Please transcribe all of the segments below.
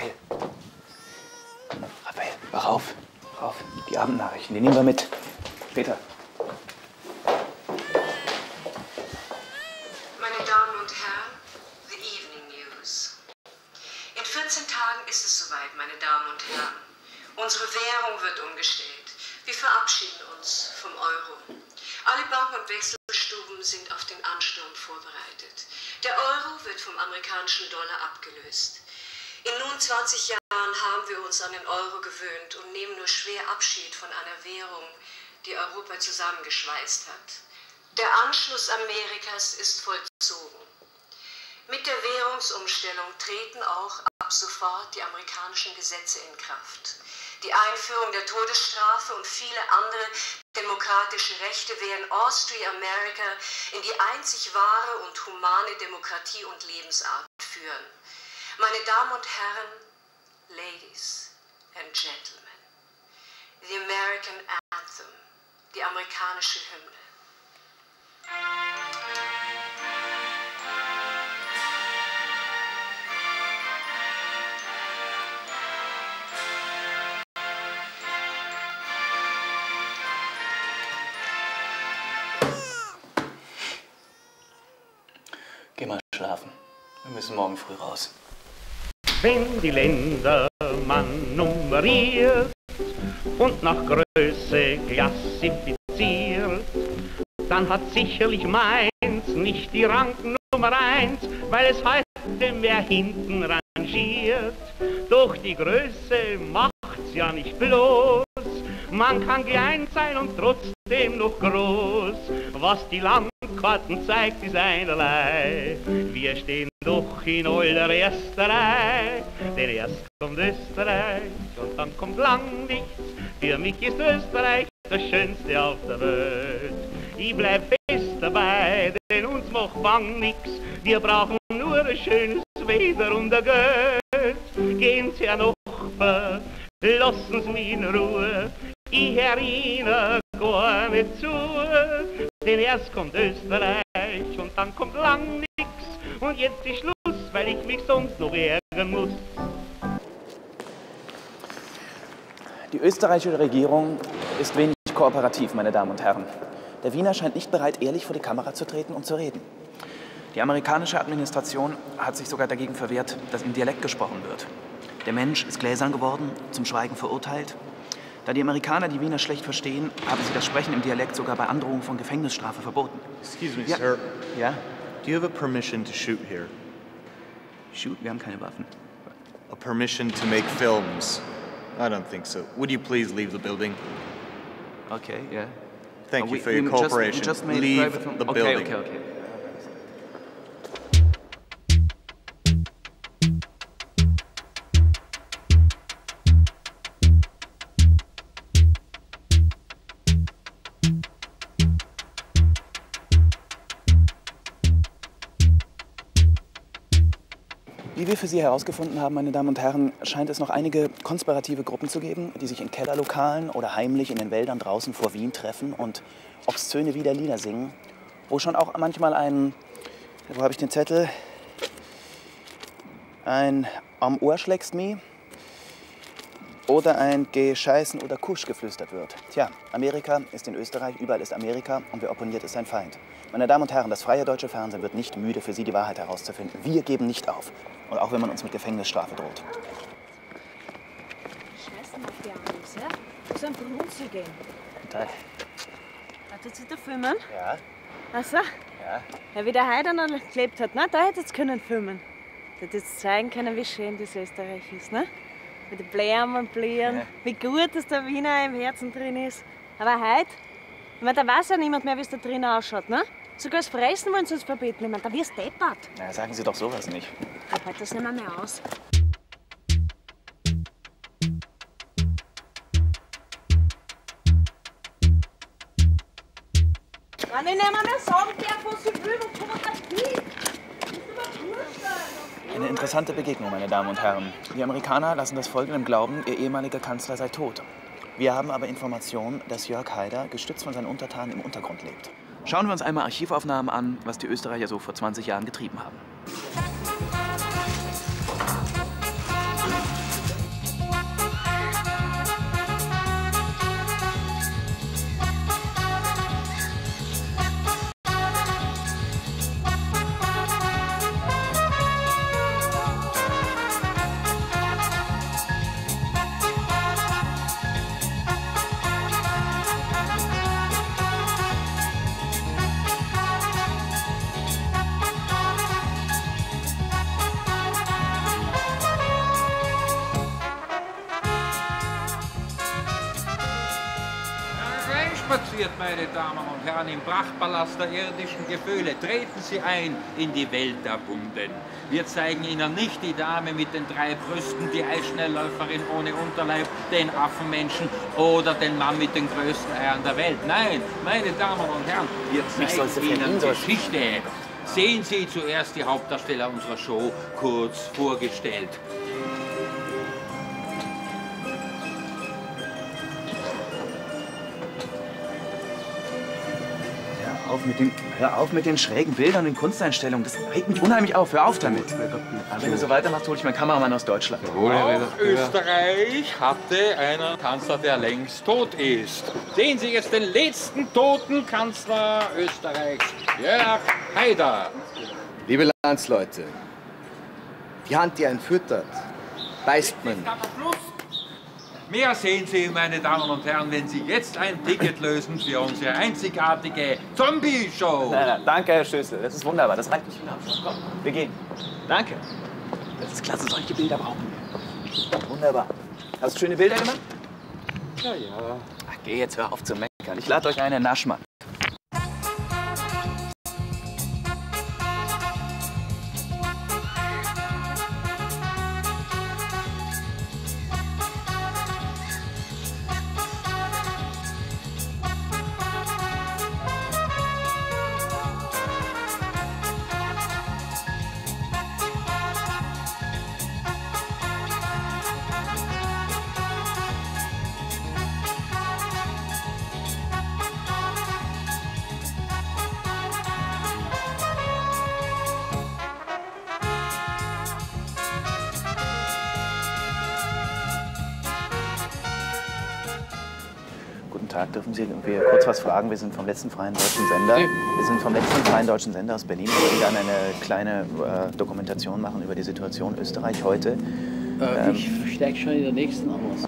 Raphael. Raphael, wach auf. Wach auf. Die Abendnachrichten, die nehmen wir mit. Peter. Meine Damen und Herren, the Evening News. In 14 Tagen ist es soweit, meine Damen und Herren. Unsere Währung wird umgestellt. Wir verabschieden uns vom Euro. Alle Banken und Wechselstuben sind auf den Ansturm vorbereitet. Der Euro wird vom amerikanischen Dollar abgelöst. In nun 20 Jahren haben wir uns an den Euro gewöhnt und nehmen nur schwer Abschied von einer Währung, die Europa zusammengeschweißt hat. Der Anschluss Amerikas ist vollzogen. Mit der Währungsumstellung treten auch ab sofort die amerikanischen Gesetze in Kraft. Die Einführung der Todesstrafe und viele andere demokratische Rechte werden Austria-America in die einzig wahre und humane Demokratie und Lebensart führen. Meine Damen und Herren, Ladies and Gentlemen, the American Anthem, die amerikanische Hymne. Geh mal schlafen. Wir müssen morgen früh raus. Wenn die Länder man nummeriert und nach Größe klassifiziert, dann hat sicherlich Mainz nicht die Rangnummer 1, weil es heute mehr hinten rangiert. Doch die Größe macht's ja nicht bloß, man kann klein sein und trotzdem noch groß. Was die Landkarten zeigt, ist einerlei. Wir stehen doch in allererster Reihe, denn erst kommt Österreich und dann kommt lang nichts. Für mich ist Österreich das Schönste auf der Welt. Ich bleib fest dabei, denn uns macht bang nix. Wir brauchen nur ein schönes Wetter und ein Geld. Gehen Sie, Herr Nachbar, lassen Sie mich in Ruhe. Ich höre Ihnen gar nicht zu, denn erst kommt Österreich und dann kommt lang nix. Und jetzt ist Schluss, weil ich mich sonst noch ärgern muss. Die österreichische Regierung ist wenig kooperativ, meine Damen und Herren. Der Wiener scheint nicht bereit, ehrlich vor die Kamera zu treten und zu reden. Die amerikanische Administration hat sich sogar dagegen verwehrt, dass im Dialekt gesprochen wird. Der Mensch ist gläsern geworden, zum Schweigen verurteilt. Da die Amerikaner die Wiener schlecht verstehen, haben sie das Sprechen im Dialekt sogar bei Androhung von Gefängnisstrafe verboten. Excuse me, ja. sir. Ja? Do you have a permission to shoot here? Shoot? Wir haben keine Waffen. A permission to make films? I don't think so. Would you please leave the building? Okay, yeah. Thank you for your cooperation. Leave the building. Okay. Wie wir für Sie herausgefunden haben, meine Damen und Herren, scheint es noch einige konspirative Gruppen zu geben, die sich in Kellerlokalen oder heimlich in den Wäldern draußen vor Wien treffen und obszöne Lieder singen, wo schon auch manchmal wo habe ich den Zettel? Ein am Ohr schlägst mi oder ein Geh scheißen oder Kusch geflüstert wird. Tja, Amerika ist in Österreich, überall ist Amerika und wer opponiert, ist sein Feind. Meine Damen und Herren, das freie deutsche Fernsehen wird nicht müde, für Sie die Wahrheit herauszufinden. Wir geben nicht auf. Und auch wenn man uns mit Gefängnisstrafe droht. Scheißen auf die Amis, ja? Du sollst einfach umzugehen. Guten Tag. Wartet Sie da filmen? Ja. Ach so? Ja. Ja, wie der Heider noch gelebt hat, ne? Da hättet ihr können filmen. Da hättet ihr zeigen können, wie schön das Österreich ist, ne? Mit den Blären und Blieren. Ja. Wie gut, dass der Wiener im Herzen drin ist. Aber heute, ich meine, da weiß ja niemand mehr, wie es da drinnen ausschaut, ne? Sogar das Fressen wollen sie uns verbieten. Ich meine, da wirst du deppert. Na, sagen Sie doch sowas nicht. Ich halte das nicht mehr aus. Wenn ich nicht mehr sagen darf, was ich will, dann kann man das nicht. Eine interessante Begegnung, meine Damen und Herren. Die Amerikaner lassen das Volk im Glauben, ihr ehemaliger Kanzler sei tot. Wir haben aber Informationen, dass Jörg Haider, gestützt von seinen Untertanen, im Untergrund lebt. Schauen wir uns einmal Archivaufnahmen an, was die Österreicher so vor 20 Jahren getrieben haben. Hereinspaziert, meine Damen und Herren, im Prachtpalast der irdischen Gefühle. Treten Sie ein in die Welt der Wunden. Wir zeigen Ihnen nicht die Dame mit den 3 Brüsten, die Eisschnellläuferin ohne Unterleib, den Affenmenschen oder den Mann mit den größten Eiern der Welt. Nein, meine Damen und Herren, wir zeigen Ihnen Geschichte. Sehen Sie zuerst die Hauptdarsteller unserer Show kurz vorgestellt. Hör auf mit den schrägen Bildern und Kunsteinstellungen. Das regt mich unheimlich auf. Hör auf damit. Wenn du so weitermachst, hole ich meinen Kameramann aus Deutschland. Auch Österreich hatte einen Kanzler, der längst tot ist. Sehen Sie jetzt den letzten toten Kanzler Österreichs, Jörg Haider. Liebe Landsleute, die Hand, die einen füttert, beißt man. Mehr sehen Sie, meine Damen und Herren, wenn Sie jetzt ein Ticket lösen für unsere einzigartige Zombie-Show. Nein, danke, Herr Stößel. Das ist wunderbar. Das reicht nicht für den Abschluss. Komm, wir gehen. Danke. Das ist klasse. Solche Bilder brauchen wir. Wunderbar. Hast du schöne Bilder gemacht? Ja, ja. Ach, geh jetzt, hör auf zu meckern. Ich lade euch einen Naschmann. Tag, dürfen Sie kurz was fragen? Wir sind vom letzten freien deutschen Sender. Wir sind vom letzten freien deutschen Sender aus Berlin. Wir wollen gerne eine kleine Dokumentation machen über die Situation Österreich heute. Ich steige schon in der nächsten aus.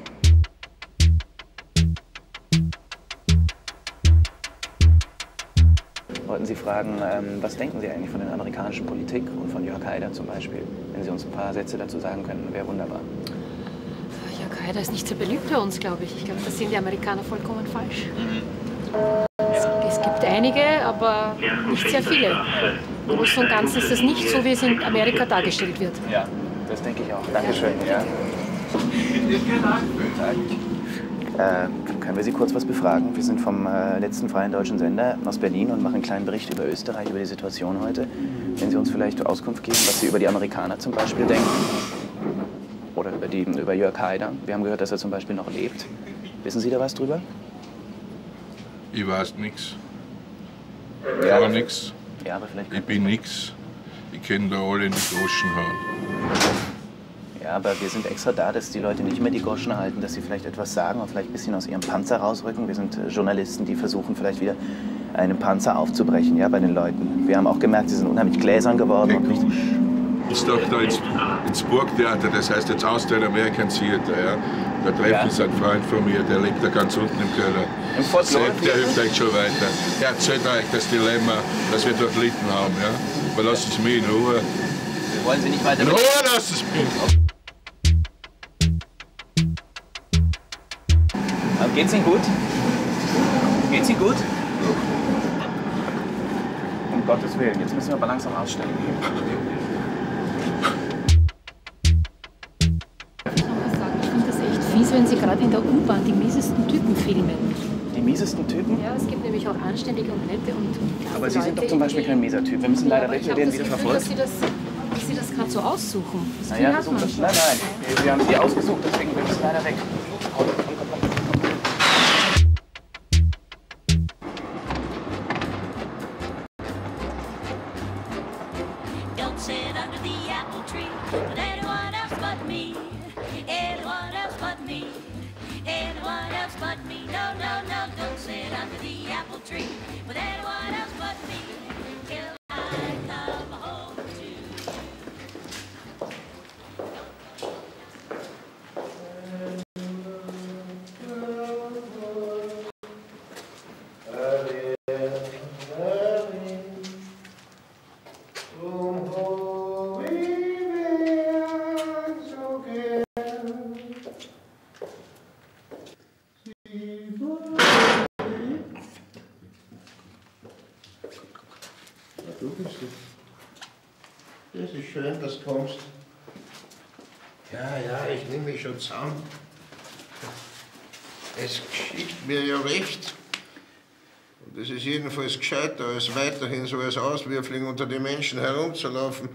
Wollten Sie fragen, was denken Sie eigentlich von der amerikanischen Politik und von Jörg Haider zum Beispiel? Wenn Sie uns ein paar Sätze dazu sagen könnten, wäre wunderbar. Jörg Haider ist nicht so beliebt bei uns, glaube ich. Ich glaube, das sehen die Amerikaner vollkommen falsch. Es gibt einige, aber nicht sehr viele. Im Großen und Ganzen ist das nicht so, wie es in Amerika dargestellt wird. Ja, das denke ich auch. Dankeschön. Ja. Können wir Sie kurz was befragen? Wir sind vom letzten freien deutschen Sender aus Berlin und machen einen kleinen Bericht über Österreich, über die Situation heute. Wenn Sie uns vielleicht Auskunft geben, was Sie über die Amerikaner zum Beispiel denken. Oder über Jörg Haider. Wir haben gehört, dass er zum Beispiel noch lebt. Wissen Sie da was drüber? Ich weiß nichts. Ja, Gar nichts. Ja, aber vielleicht. Ich bin nichts. Ich kenne da alle in die Goschen hauen. Ja, aber wir sind extra da, dass die Leute nicht mehr die Goschen halten, dass sie vielleicht etwas sagen und vielleicht ein bisschen aus ihrem Panzer rausrücken. Wir sind Journalisten, die versuchen vielleicht wieder einen Panzer aufzubrechen, ja, bei den Leuten. Wir haben auch gemerkt, sie sind unheimlich gläsern geworden. Und nicht Ich doch da ins Burgtheater, das heißt jetzt Austrian American Theater, ja. Da treffen Sie einen Freund von mir, der lebt da ganz unten im Keller. Im Fort Sepp, der hilft euch schon weiter. Er erzählt euch das Dilemma, das wir dort litten haben, ja. Aber lassen Sie mich in Ruhe. Wir wollen Sie nicht weiter... In Ruhe lassen Sie mich! Geht's Ihnen gut? Geht's Ihnen gut? Um Gottes Willen, jetzt müssen wir aber langsam aussteigen. Ich finde das echt fies, wenn Sie gerade in der U-Bahn die miesesten Typen filmen. Die miesesten Typen? Ja, es gibt nämlich auch anständige und nette und klasse Aber Sie sind doch Leute, zum Beispiel kein mieser Typ. Wir müssen leider weg, wir werden wieder verfolgt. dass Sie das gerade so aussuchen. Das Naja, hat man. nein, wir haben Sie ausgesucht, deswegen wir müssen leider weg. Komm. Don't sit under the apple tree with anyone else but me. Anyone else but me. Anyone else but me. No, no, no, don't sit under the apple tree with anyone else but me. Till I come home to you. Na, du bist es. Das ist schön, dass du kommst. Ja, ich nehme mich schon zusammen. Es geschieht mir ja recht. Und es ist jedenfalls gescheiter, als weiterhin so als Auswürfling unter den Menschen herumzulaufen.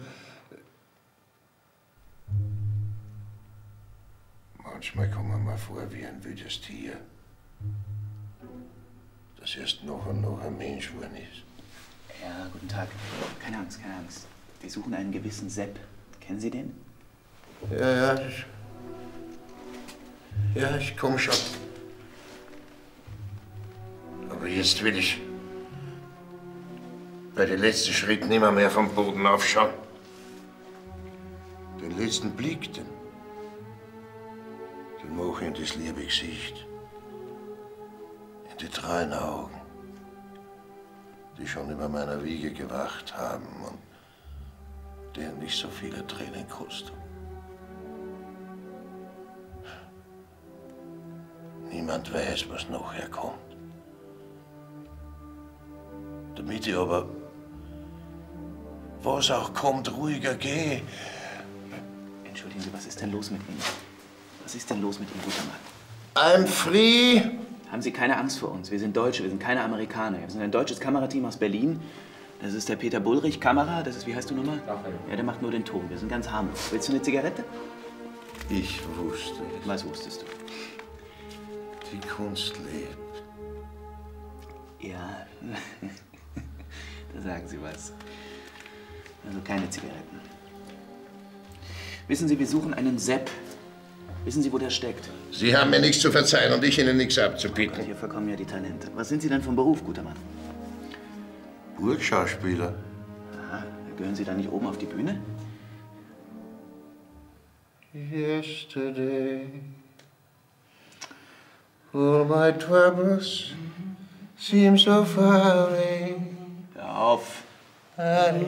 Manchmal kommt man mir vor wie ein wildes Tier, das erst noch und noch ein Mensch geworden ist. Ja, guten Tag. Keine Angst, keine Angst. Wir suchen einen gewissen Sepp. Kennen Sie den? Ja, ich komm schon. Aber jetzt will ich bei den letzten Schritten nimmer mehr vom Boden aufschauen. Den letzten Blick, den mache ich in das liebe Gesicht. In die treuen Augen, die schon über meiner Wiege gewacht haben und denen nicht so viele Tränen kostet. Niemand weiß, was nachher kommt. Damit ich aber, was auch kommt, ruhiger gehe. Entschuldigen Sie, was ist denn los mit Ihnen? Was ist denn los mit Ihnen, guter Mann? I'm free. Haben Sie keine Angst vor uns? Wir sind Deutsche, wir sind keine Amerikaner. Wir sind ein deutsches Kamerateam aus Berlin. Das ist der Peter Bullrich, Kamera. Das ist, wie heißt du nochmal? Raphael. Ja, der macht nur den Ton. Wir sind ganz harmlos. Willst du eine Zigarette? Ich wusste es. Was wusstest du? Die Kunst lebt. Ja, da sagen Sie was. Also keine Zigaretten. Wissen Sie, wir suchen einen Sepp. Wissen Sie, wo der steckt? Sie haben mir nichts zu verzeihen und ich Ihnen nichts abzubieten. Hier verkommen ja die Talente. Was sind Sie denn vom Beruf, guter Mann? Burgschauspieler. Aha, gehören Sie da nicht oben auf die Bühne? Yesterday, all my troubles seem so far away. Hör auf. I'm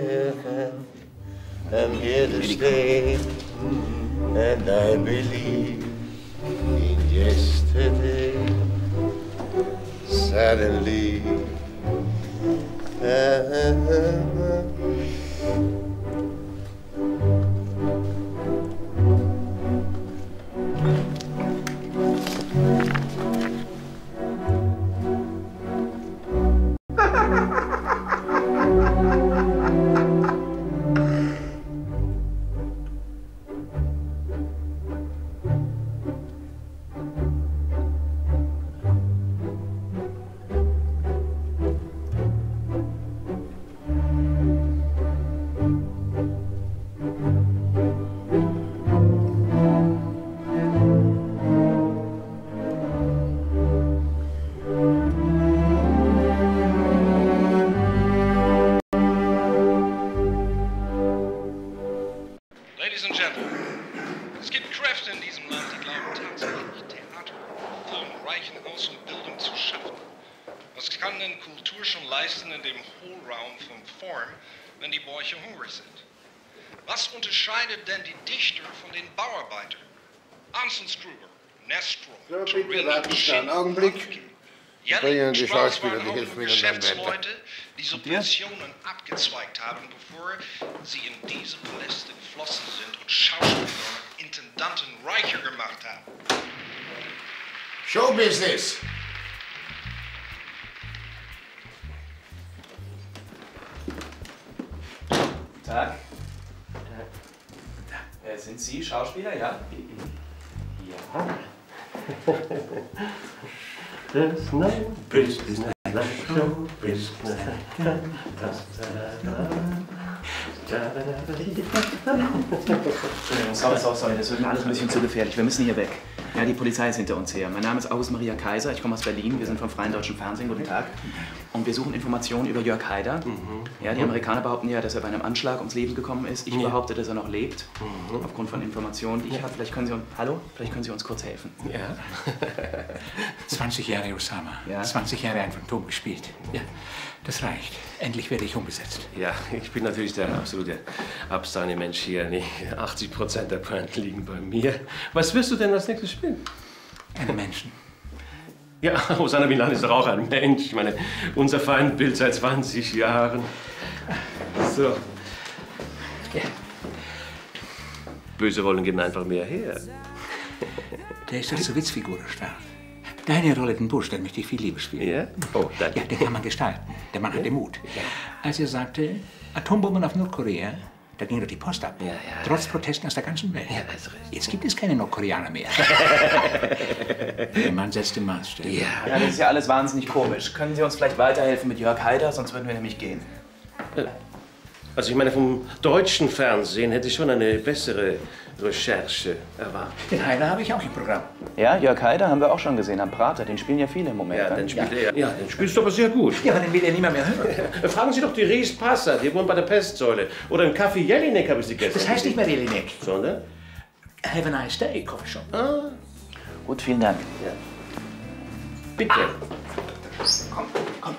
here to stay, and I believe in yesterday. Suddenly, Ladies and Gentlemen, es gibt Kräfte in diesem Land, die glauben tatsächlich, Theater für einen reichen Aus- und Bildung zu schaffen. Was kann denn Kultur schon leisten in dem Hohlraum von Form, wenn die Bäuche hungrig sind? Was unterscheidet denn die Dichter von den Bauarbeitern? Anselm Kruger, Nestro, so, bitte warten Sie einen Augenblick. Bringen die Schauspieler, die helfen mir dann weiter. Geschäftsleute, die Subventionen abgezweigt haben, bevor sie in diese Paläste geflossen sind und Schauspieler und Intendanten reicher gemacht haben. Showbusiness! Guten Tag. Sind Sie Schauspieler, ja? Ja. Business, show, business. Sorry, das wird mir alles ein bisschen zu gefährlich. Wir müssen hier weg. Ja, die Polizei ist hinter uns her. Mein Name ist August Maria Kaiser, ich komme aus Berlin. Wir sind vom Freien Deutschen Fernsehen. Guten Tag. Und wir suchen Informationen über Jörg Haider. Ja, die Amerikaner behaupten ja, dass er bei einem Anschlag ums Leben gekommen ist. Ich behaupte, dass er noch lebt. Aufgrund von Informationen, die ich habe. Vielleicht können Sie uns, vielleicht können Sie uns kurz helfen. Ja. 20 Jahre Osama. Ja. 20 Jahre ein Phantom gespielt. Ja, das reicht. Endlich werde ich umbesetzt. Ja, ich bin natürlich der absolute abstauende Mensch hier. 80% der Pointen liegen bei mir. Was wirst du denn als nächstes spielen? Einen Menschen. Ja, Osana Milan ist doch auch ein Mensch. Ich meine, unser Feindbild seit 20 Jahren. So. Ja. Böse Rollen geben einfach mehr her. Der ist doch zur Witzfigur erstarrt. Deine Rolle, den Bursch, der möchte ich viel lieber spielen. Ja? Oh, danke. Ja, den kann man gestalten. Der Mann hat den Mut. Als er sagte, Atombomben auf Nordkorea, da ging doch die Post ab. Ja. Trotz Protesten aus der ganzen Welt. Ja, das ist richtig. Jetzt gibt es keine Nordkoreaner mehr. Der Mann setzt den Maßstab. Ja, das ist ja alles wahnsinnig komisch. Können Sie uns vielleicht weiterhelfen mit Jörg Haider, sonst würden wir nämlich gehen. Also ich meine, vom deutschen Fernsehen hätte ich schon eine bessere Recherche erwartet. Den Haider habe ich auch im Programm. Ja, Jörg Haider haben wir auch schon gesehen am Prater. Den spielen ja viele im Moment. Ja, den spielt er. Ja, den spielst du aber sehr gut. Ja, aber den will ja niemand mehr hören. Fragen Sie doch die Ries Passer, die wohnt bei der Pestsäule. Oder im Café Jelinek habe ich sie gestern Das heißt nicht mehr Jelinek. Sondern? Have a nice day, Coffee Shop. Ah. Gut, vielen Dank. Ja. Bitte. Komm.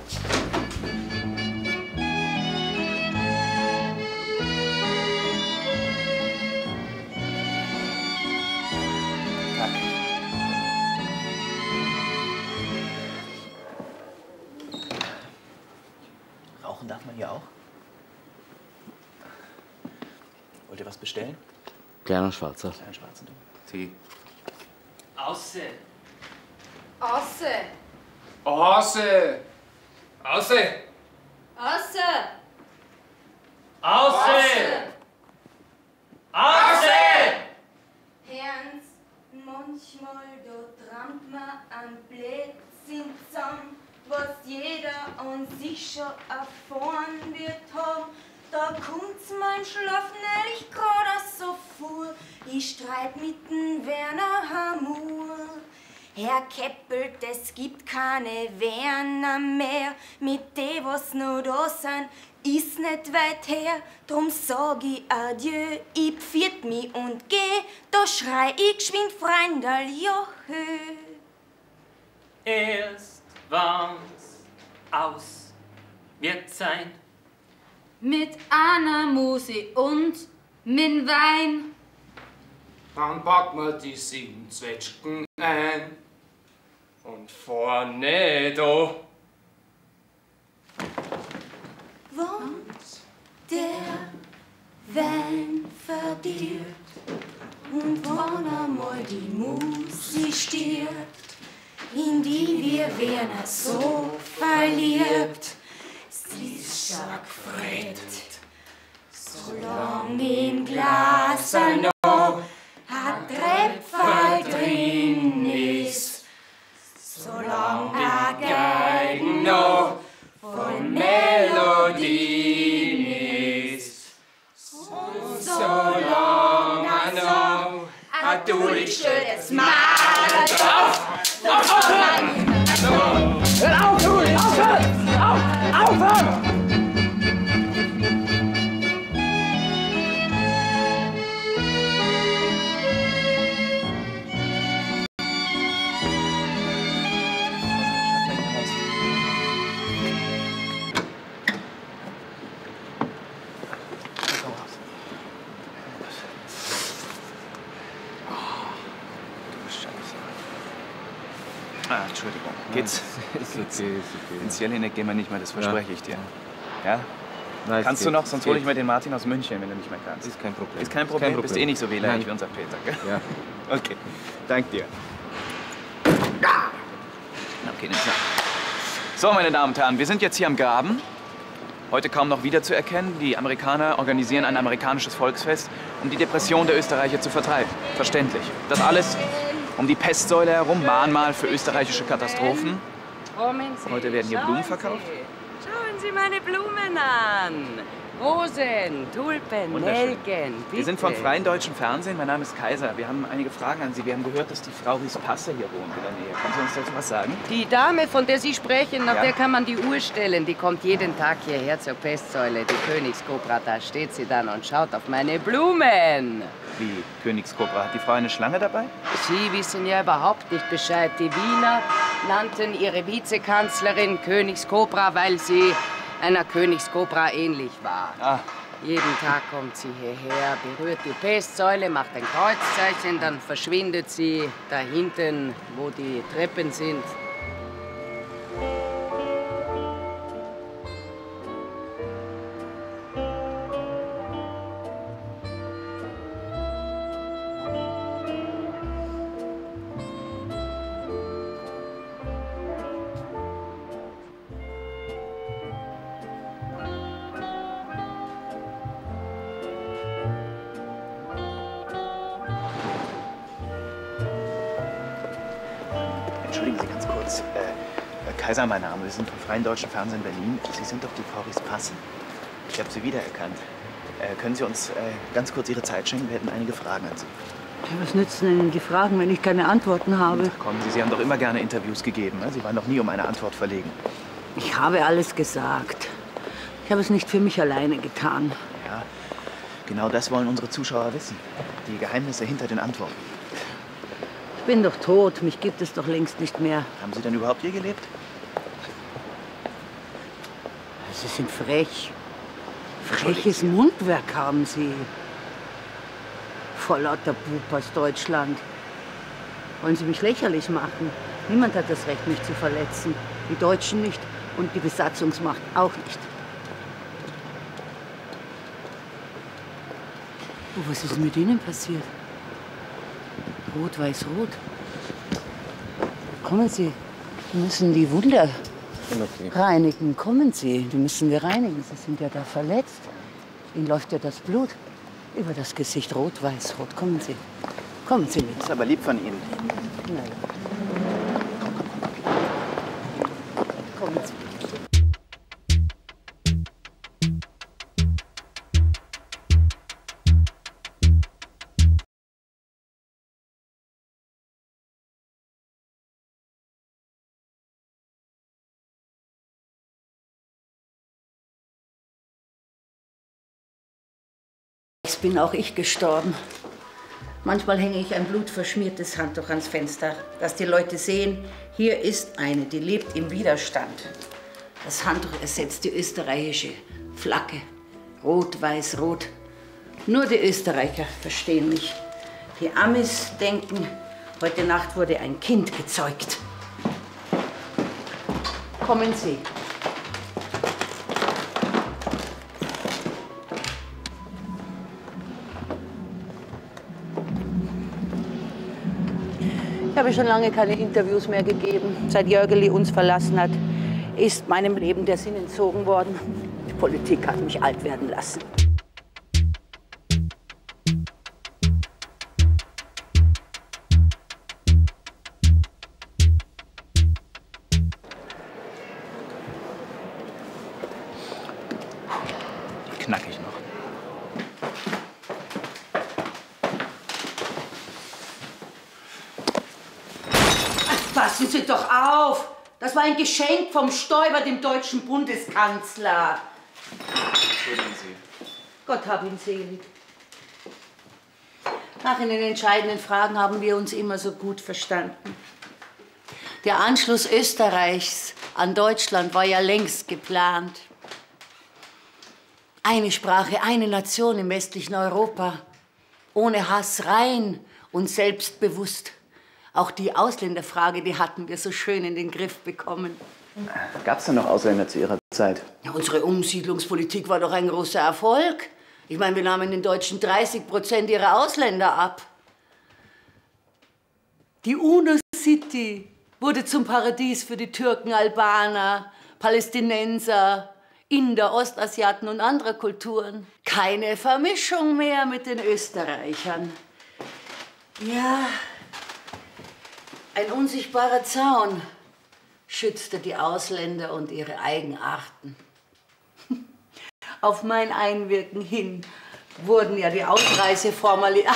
Rauchen darf man hier auch? Wollt ihr was bestellen? Kleiner Schwarzer. Kleinen schwarzen, du. Sie. Ausse. Ausse. Ausse. Ausse. Ausse. Ausse. Ausse. Herrens, manchmal da trampt man an Blödsinn zusammen, was jeder an sich schon erfahren wird haben. Da kommt's mein Schlaf nämlich grad so vor. Ich streit mit dem Werner Hamur. Herr Keppelt, es gibt keine Werner mehr. Mit dem, was noch da sind, ist nicht weit her. Drum sag ich Adieu, ich pfiat mich und geh. Da schrei ich geschwind Freundal, Jochö. Erst wann's aus wird sein. Mit einer Muse und mit Wein. Dann packen wir die 7 Zwetschgen ein. Und vorne da. Wann der Wein verdirbt und wann einmal die Muse stirbt, in die wir werden so verliebt, sie ist schon gefreut. Solang im Glas noch ein Trepferl drin ist, solang a Geigen noch voll Melodien ist, und solang a noch a durchgestelltes Mal drauf. Hör auf, Juli! Aufhören! Aufhören! Ah, Entschuldigung. Geht's? Ist okay, ist okay. Ins Jelinek gehen wir nicht mehr, das verspreche ich dir. Ja? Nein, Kannst du noch? Sonst hole ich mir den Martin aus München, wenn du nicht mehr kannst. Ist kein Problem. Ist kein Problem? Bist eh nicht so wehleidig wie unser Peter, gell? Ja. Okay. Dank dir. Okay, nimm's nach. So, meine Damen und Herren, wir sind jetzt hier am Graben. Heute kaum noch wiederzuerkennen. Die Amerikaner organisieren ein amerikanisches Volksfest, um die Depression der Österreicher zu vertreiben. Verständlich. Das alles um die Pestsäule herum, Mahnmal für österreichische Katastrophen. Heute werden hier Blumen verkauft. Schauen Sie meine Blumen an. Rosen, Tulpen, Wunderschön. Nelken, bitte. Wir sind vom Freien Deutschen Fernsehen. Mein Name ist Kaiser. Wir haben einige Fragen an Sie. Wir haben gehört, dass die Frau Ries Passer hier wohnt in der Nähe. Können Sie uns dazu was sagen? Die Dame, von der Sie sprechen, nach Ja. der kann man die Uhr stellen. Die kommt jeden Tag hierher zur Pestsäule. Die Königskobra, da steht sie dann und schaut auf meine Blumen. Wie Königskobra? Hat die Frau eine Schlange dabei? Sie wissen ja überhaupt nicht Bescheid. Die Wiener nannten ihre Vizekanzlerin Königskobra, weil sie einer Königskobra ähnlich war. Ah, Jeden Tag kommt sie hierher, berührt die Pestsäule, macht ein Kreuzzeichen, dann verschwindet sie da hinten, wo die Treppen sind. Entschuldigen Sie ganz kurz. Kaiser, mein Name. Wir sind vom Freien Deutschen Fernsehen Berlin. Sie sind doch die Frau Rispassen. Ich habe Sie wiedererkannt. Können Sie uns ganz kurz Ihre Zeit schenken? Wir hätten einige Fragen an Sie. Was nützen denn die Fragen, wenn ich keine Antworten habe? Ach, kommen Sie, Sie haben doch immer gerne Interviews gegeben. Ne? Sie waren noch nie um eine Antwort verlegen. Ich habe alles gesagt. Ich habe es nicht für mich alleine getan. Ja, genau das wollen unsere Zuschauer wissen. Die Geheimnisse hinter den Antworten. Ich bin doch tot. Mich gibt es doch längst nicht mehr. Haben Sie denn überhaupt je gelebt? Sie sind frech. Freches Mundwerk haben Sie. Vor lauter Bub aus Deutschland. Wollen Sie mich lächerlich machen? Niemand hat das Recht, mich zu verletzen. Die Deutschen nicht und die Besatzungsmacht auch nicht. Oh, was ist mit Ihnen passiert? Rot, weiß, rot. Kommen Sie. Wir müssen die Wunder reinigen. Kommen Sie. Die müssen wir reinigen. Sie sind ja da verletzt. Ihnen läuft ja das Blut über das Gesicht. Rot, weiß, rot. Kommen Sie. Kommen Sie mit. Das ist aber lieb von Ihnen. Na ja. Kommen Sie. Bin auch ich gestorben. Manchmal hänge ich ein blutverschmiertes Handtuch ans Fenster, dass die Leute sehen, hier ist eine, die lebt im Widerstand. Das Handtuch ersetzt die österreichische Flagge. Rot, weiß, rot. Nur die Österreicher verstehen mich. Die Amis denken, heute Nacht wurde ein Kind gezeugt. Kommen Sie. Ich habe schon lange keine Interviews mehr gegeben. Seit Jörgeli uns verlassen hat, ist meinem Leben der Sinn entzogen worden. Die Politik hat mich alt werden lassen. Die knack ich noch. Passen Sie doch auf! Das war ein Geschenk vom Stoiber, dem deutschen Bundeskanzler. Entschuldigen Sie. Gott hab ihn selig. Ach, in den entscheidenden Fragen haben wir uns immer so gut verstanden. Der Anschluss Österreichs an Deutschland war ja längst geplant. Eine Sprache, eine Nation im westlichen Europa. Ohne Hass, rein und selbstbewusst. Auch die Ausländerfrage, die hatten wir so schön in den Griff bekommen. Gab es denn noch Ausländer zu Ihrer Zeit? Ja, unsere Umsiedlungspolitik war doch ein großer Erfolg. Ich meine, wir nahmen den Deutschen 30% ihrer Ausländer ab. Die UNO-City wurde zum Paradies für die Türken, Albaner, Palästinenser, Inder, Ostasiaten und andere Kulturen. Keine Vermischung mehr mit den Österreichern. Ja, ein unsichtbarer Zaun schützte die Ausländer und ihre Eigenarten. Auf mein Einwirken hin wurden ja die Ausreiseformalitäten,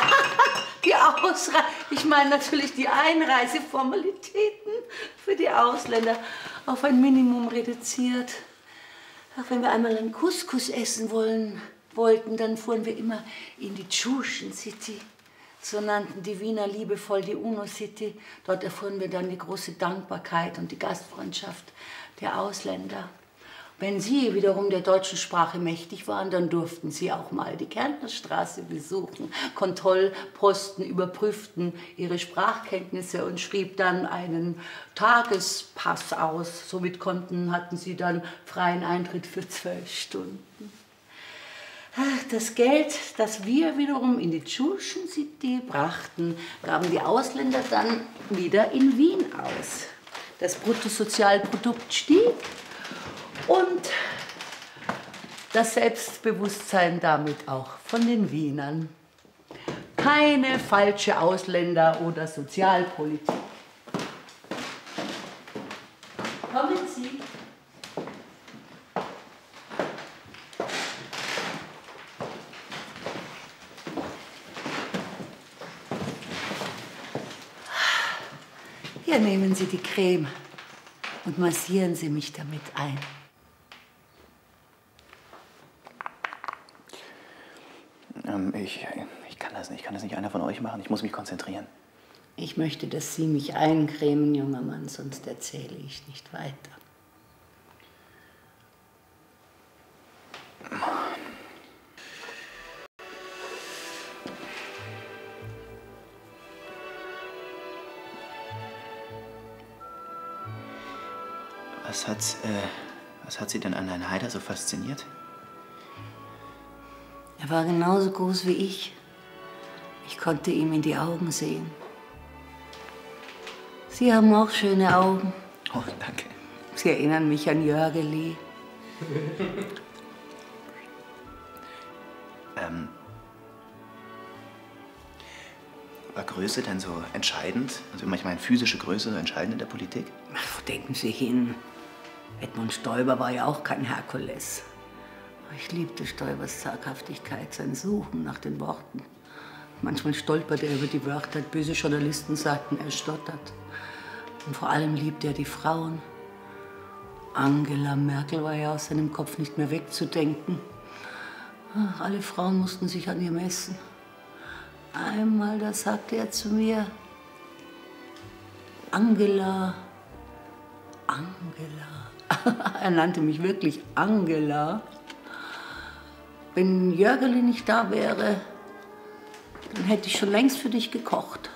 ich meine natürlich die Einreiseformalitäten für die Ausländer auf ein Minimum reduziert. Auch wenn wir einmal einen Couscous essen wollten, dann fuhren wir immer in die Tschuschen City. So nannten die Wiener liebevoll die UNO-City. Dort erfuhren wir dann die große Dankbarkeit und die Gastfreundschaft der Ausländer. Wenn Sie wiederum der deutschen Sprache mächtig waren, dann durften Sie auch mal die Kärntnerstraße besuchen. Kontrollposten überprüften Ihre Sprachkenntnisse und schrieb dann einen Tagespass aus. Somit hatten Sie dann freien Eintritt für 12 Stunden. Ach, das Geld, das wir wiederum in die Tschuschen City brachten, gaben die Ausländer dann wieder in Wien aus. Das Bruttosozialprodukt stieg und das Selbstbewusstsein damit auch von den Wienern. Keine falsche Ausländer- oder Sozialpolitik. Kommen Sie. Hier nehmen Sie die Creme und massieren Sie mich damit ein. Ich kann das nicht. Kann das nicht einer von euch machen? Ich muss mich konzentrieren. Ich möchte, dass Sie mich eincremen, junger Mann, sonst erzähle ich nicht weiter. Was hat Sie denn an Herrn Haider so fasziniert? Er war genauso groß wie ich. Ich konnte ihm in die Augen sehen. Sie haben auch schöne Augen. Oh, danke. Sie erinnern mich an Jörgeli. War Größe denn so entscheidend? Also ich meine, physische Größe so entscheidend in der Politik? Ach, wo denken Sie hin? Edmund Stoiber war ja auch kein Herkules. Ich liebte Stoibers Zaghaftigkeit, sein Suchen nach den Worten. Manchmal stolperte er über die Wörter, böse Journalisten sagten, er stottert. Und vor allem liebte er die Frauen. Angela Merkel war ja aus seinem Kopf nicht mehr wegzudenken. Ach, alle Frauen mussten sich an ihr messen. Einmal, da sagte er zu mir, Angela. Er nannte mich wirklich Angela. Wenn Jörgeli nicht da wäre, dann hätte ich schon längst für dich gekocht.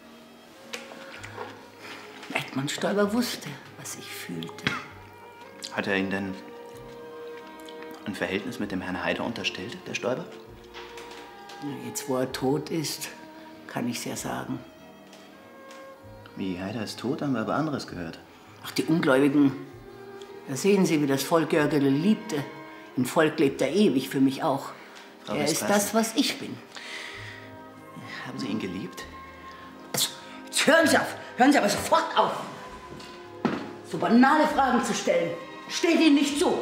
Edmund Stoiber wusste, was ich fühlte. Hat er Ihnen denn ein Verhältnis mit dem Herrn Haider unterstellt, der Stoiber? Jetzt, wo er tot ist, kann ich's ja sagen. Wie, Haider ist tot, haben wir aber anderes gehört. Ach, die Ungläubigen. Da sehen Sie, wie das Volk Jörgeli liebte. Im Volk lebt er ewig, für mich auch. Er ist das, was ich bin. Haben Sie ihn geliebt? Also, jetzt hören Sie auf! Hören Sie aber sofort auf! So banale Fragen zu stellen, steht Ihnen nicht zu.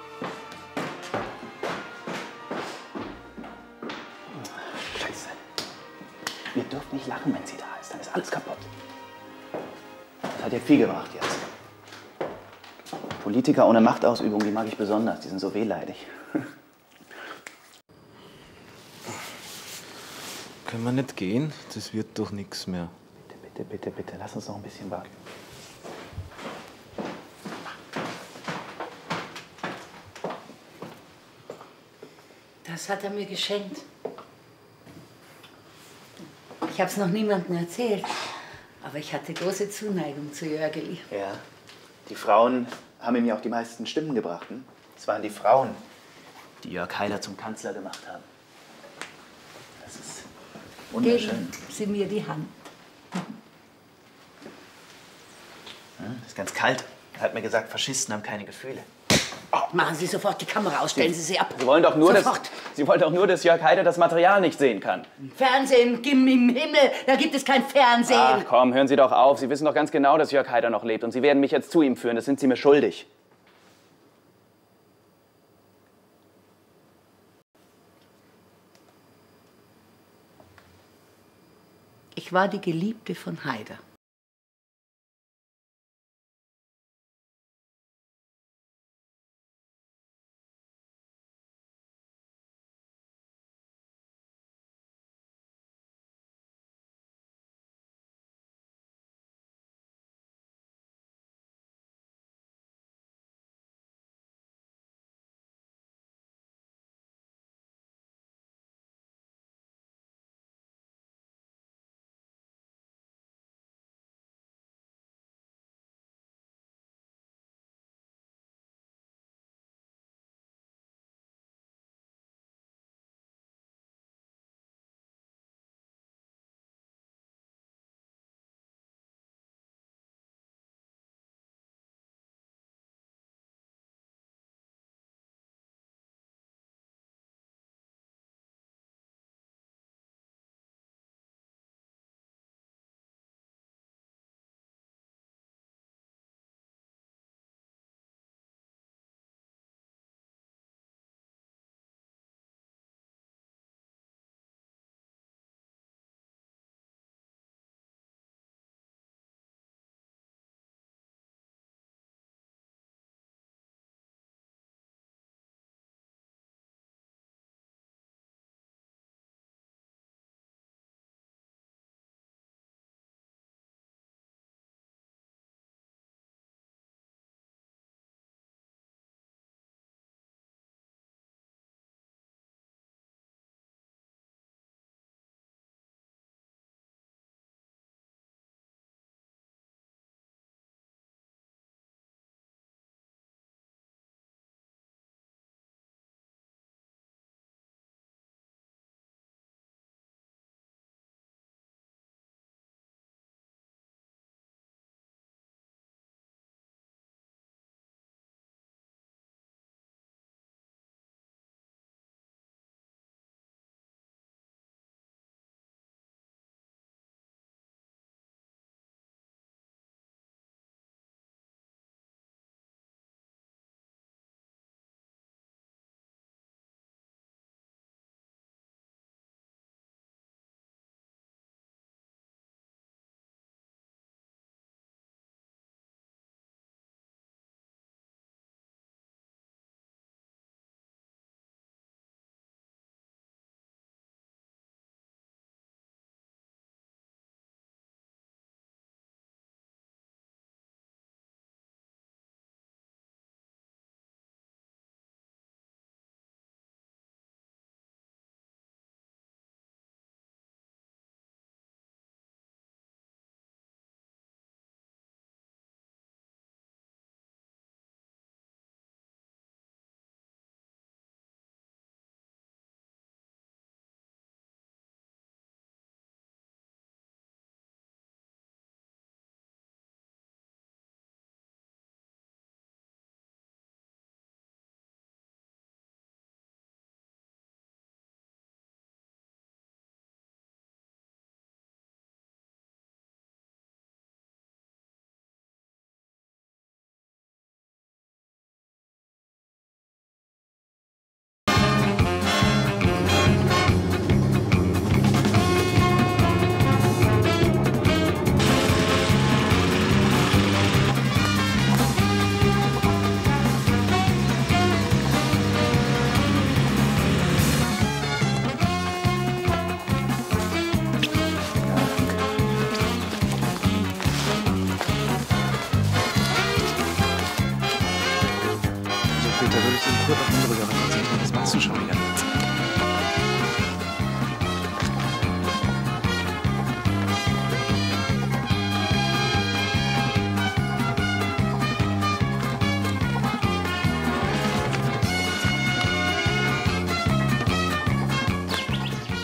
Scheiße. Ihr dürft nicht lachen, wenn sie da ist. Dann ist alles kaputt. Das hat ihr viel gebracht jetzt. Politiker ohne Machtausübung, die mag ich besonders. Die sind so wehleidig. Können wir nicht gehen? Das wird doch nichts mehr. Bitte. Lass uns noch ein bisschen warten. Das hat er mir geschenkt. Ich habe es noch niemandem erzählt, aber ich hatte große Zuneigung zu Jörgeli. Ja. Die Frauen haben ihm ja auch die meisten Stimmen gebracht. Hm? Es waren die Frauen, die Jörg Haider zum Kanzler gemacht haben. Das ist wunderschön. Geben Sie mir die Hand. Das ist ganz kalt. Er hat mir gesagt, Faschisten haben keine Gefühle. Machen Sie sofort die Kamera aus, stellen Sie sie ab. Sie wollen doch nur, sofort. dass Jörg Haider das Material nicht sehen kann. Fernsehen, im Himmel, da gibt es kein Fernsehen. Ach komm, hören Sie doch auf. Sie wissen doch ganz genau, dass Jörg Haider noch lebt. Und Sie werden mich jetzt zu ihm führen. Das sind Sie mir schuldig. Ich war die Geliebte von Haider.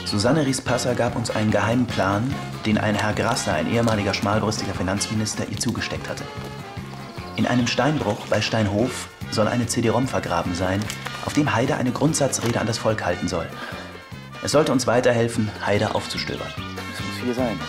Susanne Ries-Passer gab uns einen geheimen Plan, den ein Herr Grasser, ein ehemaliger schmalbrüstiger Finanzminister, ihr zugesteckt hatte. In einem Steinbruch bei Steinhof soll eine CD-ROM vergraben sein, auf dem Haider eine Grundsatzrede an das Volk halten soll. Es sollte uns weiterhelfen, Haider aufzustöbern. Das muss viel sein.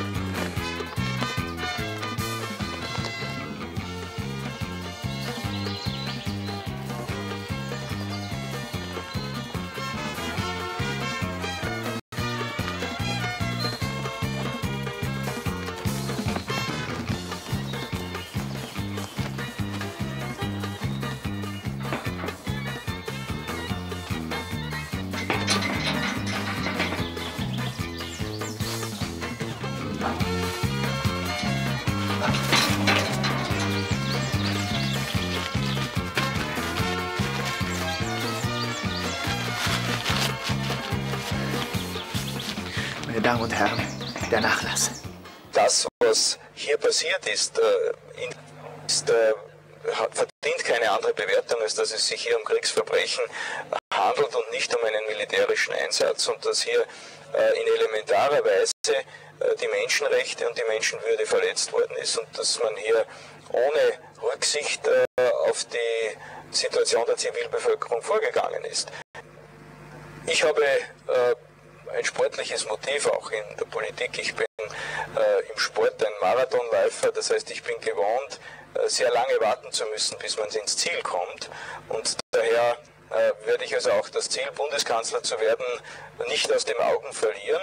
Meine Damen und Herren, der Nachlass. Das, was hier passiert ist, verdient keine andere Bewertung, als dass es sich hier um Kriegsverbrechen handelt und nicht um einen militärischen Einsatz und dass hier in elementarer Weise die Menschenrechte und die Menschenwürde verletzt worden ist und dass man hier ohne Rücksicht auf die Situation der Zivilbevölkerung vorgegangen ist. Ich habe ein sportliches Motiv auch in der Politik. Ich bin im Sport ein Marathonläufer, das heißt, ich bin gewohnt, sehr lange warten zu müssen, bis man ins Ziel kommt. Und daher werde ich also auch das Ziel, Bundeskanzler zu werden, nicht aus den Augen verlieren.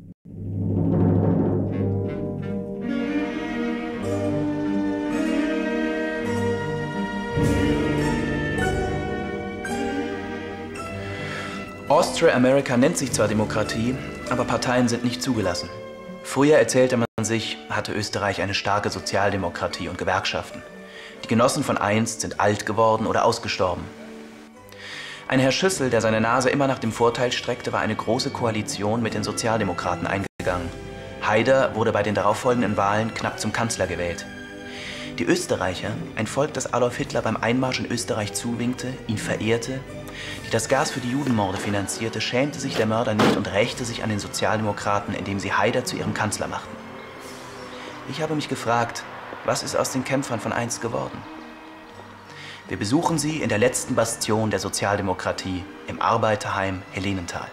Austria-America nennt sich zwar Demokratie, aber Parteien sind nicht zugelassen. Früher erzählte man sich, hatte Österreich eine starke Sozialdemokratie und Gewerkschaften. Die Genossen von einst sind alt geworden oder ausgestorben. Ein Herr Schüssel, der seine Nase immer nach dem Vorteil streckte, war eine große Koalition mit den Sozialdemokraten eingegangen. Haider wurde bei den darauffolgenden Wahlen knapp zum Kanzler gewählt. Die Österreicher, ein Volk, das Adolf Hitler beim Einmarsch in Österreich zuwinkte, ihn verehrte, die das Gas für die Judenmorde finanzierte, schämte sich der Mörder nicht und rächte sich an den Sozialdemokraten, indem sie Haider zu ihrem Kanzler machten. Ich habe mich gefragt, was ist aus den Kämpfern von einst geworden? Wir besuchen sie in der letzten Bastion der Sozialdemokratie, im Arbeiterheim Helenenthal.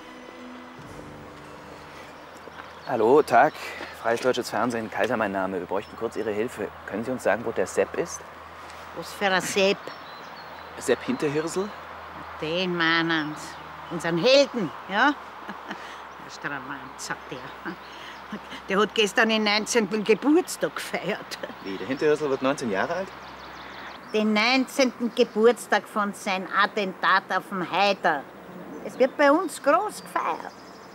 Hallo, Tag. Freies Deutsches Fernsehen, Kaiser mein Name. Wir bräuchten kurz Ihre Hilfe. Können Sie uns sagen, wo der Sepp ist? Was für ein Sepp? Sepp Hinterhirsel? Den meinen Sie. Unseren Helden, ja? Der Stravanz, sagt der. Der hat gestern den 19. Geburtstag gefeiert. Wie, der Hinterhirsel wird 19 Jahre alt? Den 19. Geburtstag von seinem Attentat auf den Haider. Es wird bei uns groß gefeiert.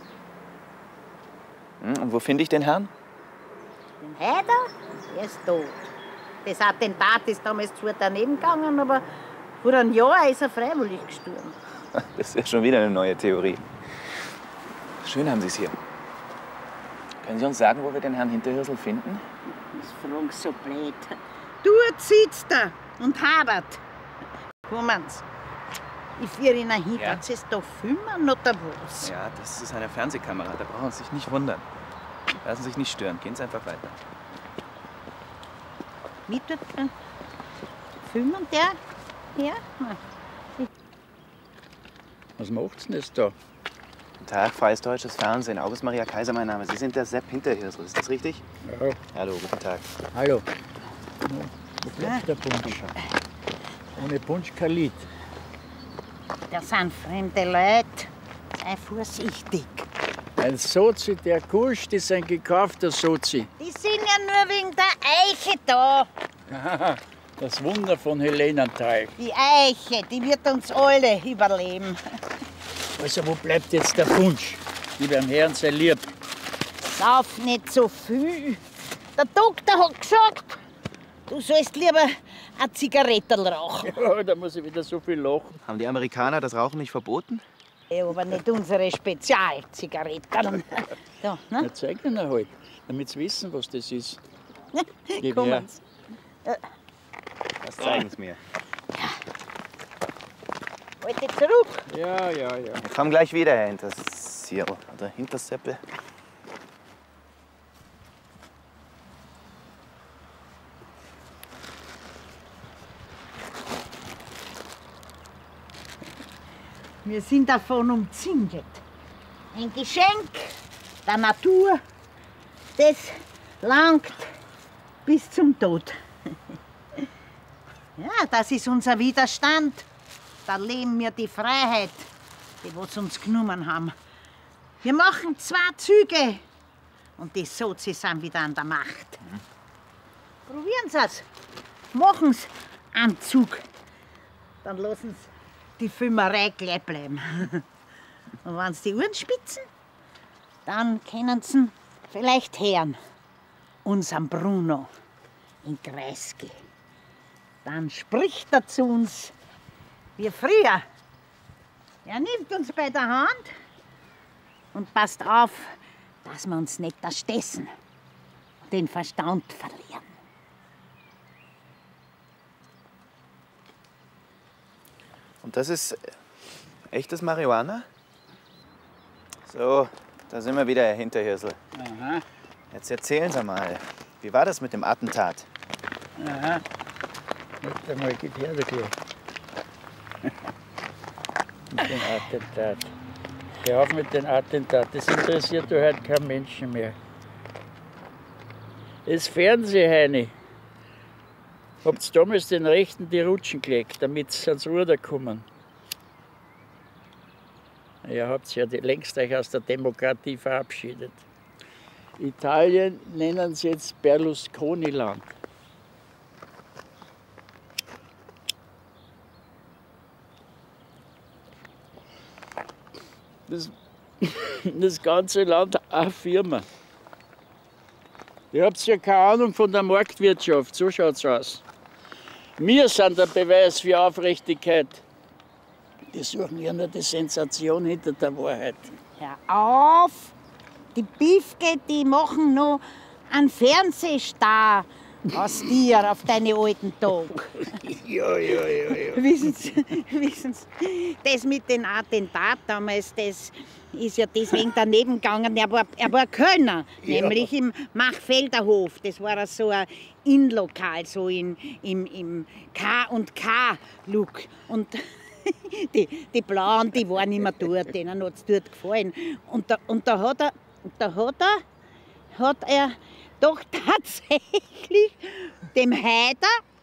Und wo finde ich den Herrn? Den Haider? Er ist tot. Das Attentat ist damals zwar daneben gegangen, aber vor einem Jahr ist er freiwillig gestorben. Das ist ja schon wieder eine neue Theorie. Schön haben Sie es hier. Können Sie uns sagen, wo wir den Herrn Hinterhirsel finden? Das fragen so blöd. Dort sitzt er und habert. Kommen Sie. Ich führe ihn hin. Ja. Hat Sie es da filmen oder was? Ja, das ist eine Fernsehkamera. Da brauchen Sie sich nicht wundern. Lassen Sie sich nicht stören. Gehen Sie einfach weiter. Wie tut man filmen der? Ja? Was macht's denn jetzt da? Guten Tag, Freies Deutsches Fernsehen. August Maria Kaiser, mein Name. Sie sind der Sepp Hinterhirsel. Ist das richtig? Ja. Hallo, guten Tag. Hallo. Wo bleibt der Punsch? Ohne Punsch kein Lied. Das sind fremde Leute. Sei vorsichtig. Ein Sozi, der kuscht, ist ein gekaufter Sozi. Die sind ja nur wegen der Eiche da. Haha, das Wunder von Helenenthal. Die Eiche, die wird uns alle überleben. Also, wo bleibt jetzt der Punsch? Lieber am Herrn sei lieb. Sauf nicht so viel. Der Doktor hat gesagt, du sollst lieber eine Zigarette rauchen. Ja, da muss ich wieder so viel lachen. Haben die Amerikaner das Rauchen nicht verboten? Ja, aber nicht unsere Spezialzigaretten. Da, ne? Na, zeig ihnen halt, damit sie wissen, was das ist. Gib Kommen her. Sie. Das zeigen Sie mir. Halte zurück. Ja. Wir kommen gleich wieder, Herr Hinters. Zierl oder Hinterseppel. Wir sind davon umzingelt. Ein Geschenk der Natur, das langt bis zum Tod. Ja, das ist unser Widerstand. Da leben wir die Freiheit, die was uns genommen haben. Wir machen 2 Züge und die Sozis sind wieder an der Macht. Probieren Sie es. Machen Sie einen Zug. Dann lassen Sie die Filmerei gleich bleiben. Und wenn Sie die Uhren spitzen, dann können Sie vielleicht hören. Unseren Bruno in Kreisky. Dann spricht er zu uns wie früher. Er nimmt uns bei der Hand und passt auf, dass wir uns nicht erstessen, den Verstand verlieren. Und das ist echtes Marihuana? So, da sind wir wieder, Herr Hinterhirsel. Aha. Jetzt erzählen Sie mal, wie war das mit dem Attentat? Aha. Nicht einmal geht her, der gleich. Mit dem Attentat. Hör auf mit dem Attentat, das interessiert doch heute kein Menschen mehr. Das Fernsehheini. Habt ihr damals den Rechten die Rutschen gelegt, damit sie ans Ruder kommen? Ja, habt ihr ja längst euch aus der Demokratie verabschiedet. Italien nennen sie jetzt Berlusconi-Land. Das ganze Land eine Firma. Ihr habt ja keine Ahnung von der Marktwirtschaft, so schaut's aus. Wir sind der Beweis für Aufrichtigkeit. Die suchen ja nur die Sensation hinter der Wahrheit. Hör auf! Die Biefke, die machen noch einen Fernsehstar aus dir auf deine alten Tage. Ja. Wissen Sie, das mit dem Attentat damals, das ist ja deswegen daneben gegangen. Er war Kölner, Ja. nämlich im Machfelderhof. Das war so ein Innenlokal, so im K&K-Look. Und die Blauen, die waren immer dort, denen hat es dort gefallen. Und da hat er doch tatsächlich den Heider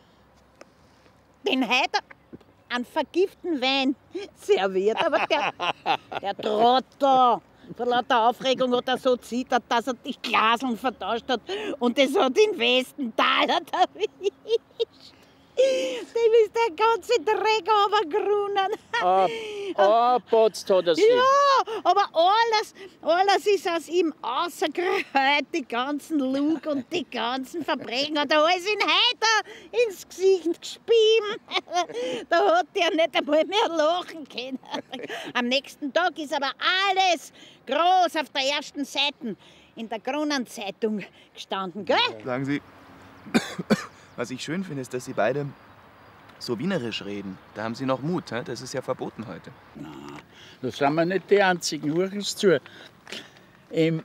einen vergifteten Wein serviert. Aber der Trottel, vor lauter Aufregung hat er so zittert, dass er die Glaseln vertauscht hat und es hat den Westenthaler erwischt. Dem ist der ganze Dreck runtergerunnen. Potzt hat er sich. Ja, aber alles ist aus ihm rausgeheult, die ganzen Lug und die ganzen Verbrechen hat er alles in Heiter ins Gesicht gespieben. Da hat er nicht einmal mehr lachen können. Am nächsten Tag ist aber alles groß auf der ersten Seite in der Kronenzeitung gestanden, gell? Sagen Sie, was ich schön finde, ist, dass Sie beide so wienerisch reden. Da haben Sie noch Mut, hä? Das ist ja verboten heute. Da sind wir nicht die Einzigen. Hören Sie zu. Im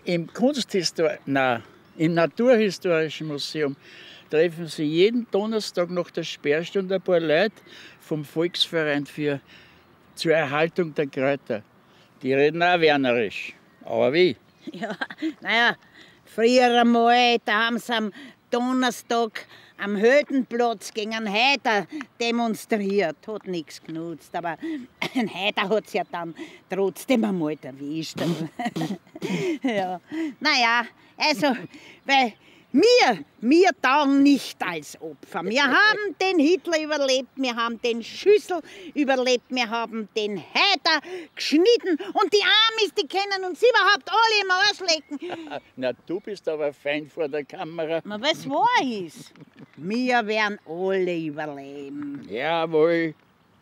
Naturhistorischen Museum treffen Sie jeden Donnerstag nach der Sperrstunde ein paar Leute vom Volksverein zur Erhaltung der Kräuter. Die reden auch wienerisch. Aber wie? Ja, naja, früher einmal, da haben sie am Donnerstag am Hödenplatz gegen einen Heider demonstriert. Hat nichts genutzt, aber ein Heider hat es ja dann trotzdem einmal erwischt. Ja. Naja, also, weil wir taugen nicht als Opfer. Wir haben den Hitler überlebt, wir haben den Schüssel überlebt, wir haben den Heider geschnitten und die Amis, die können uns überhaupt alle im Arsch lecken. Na, du bist aber fein vor der Kamera. Na, was wahr ist? Wir werden alle überleben. Jawohl.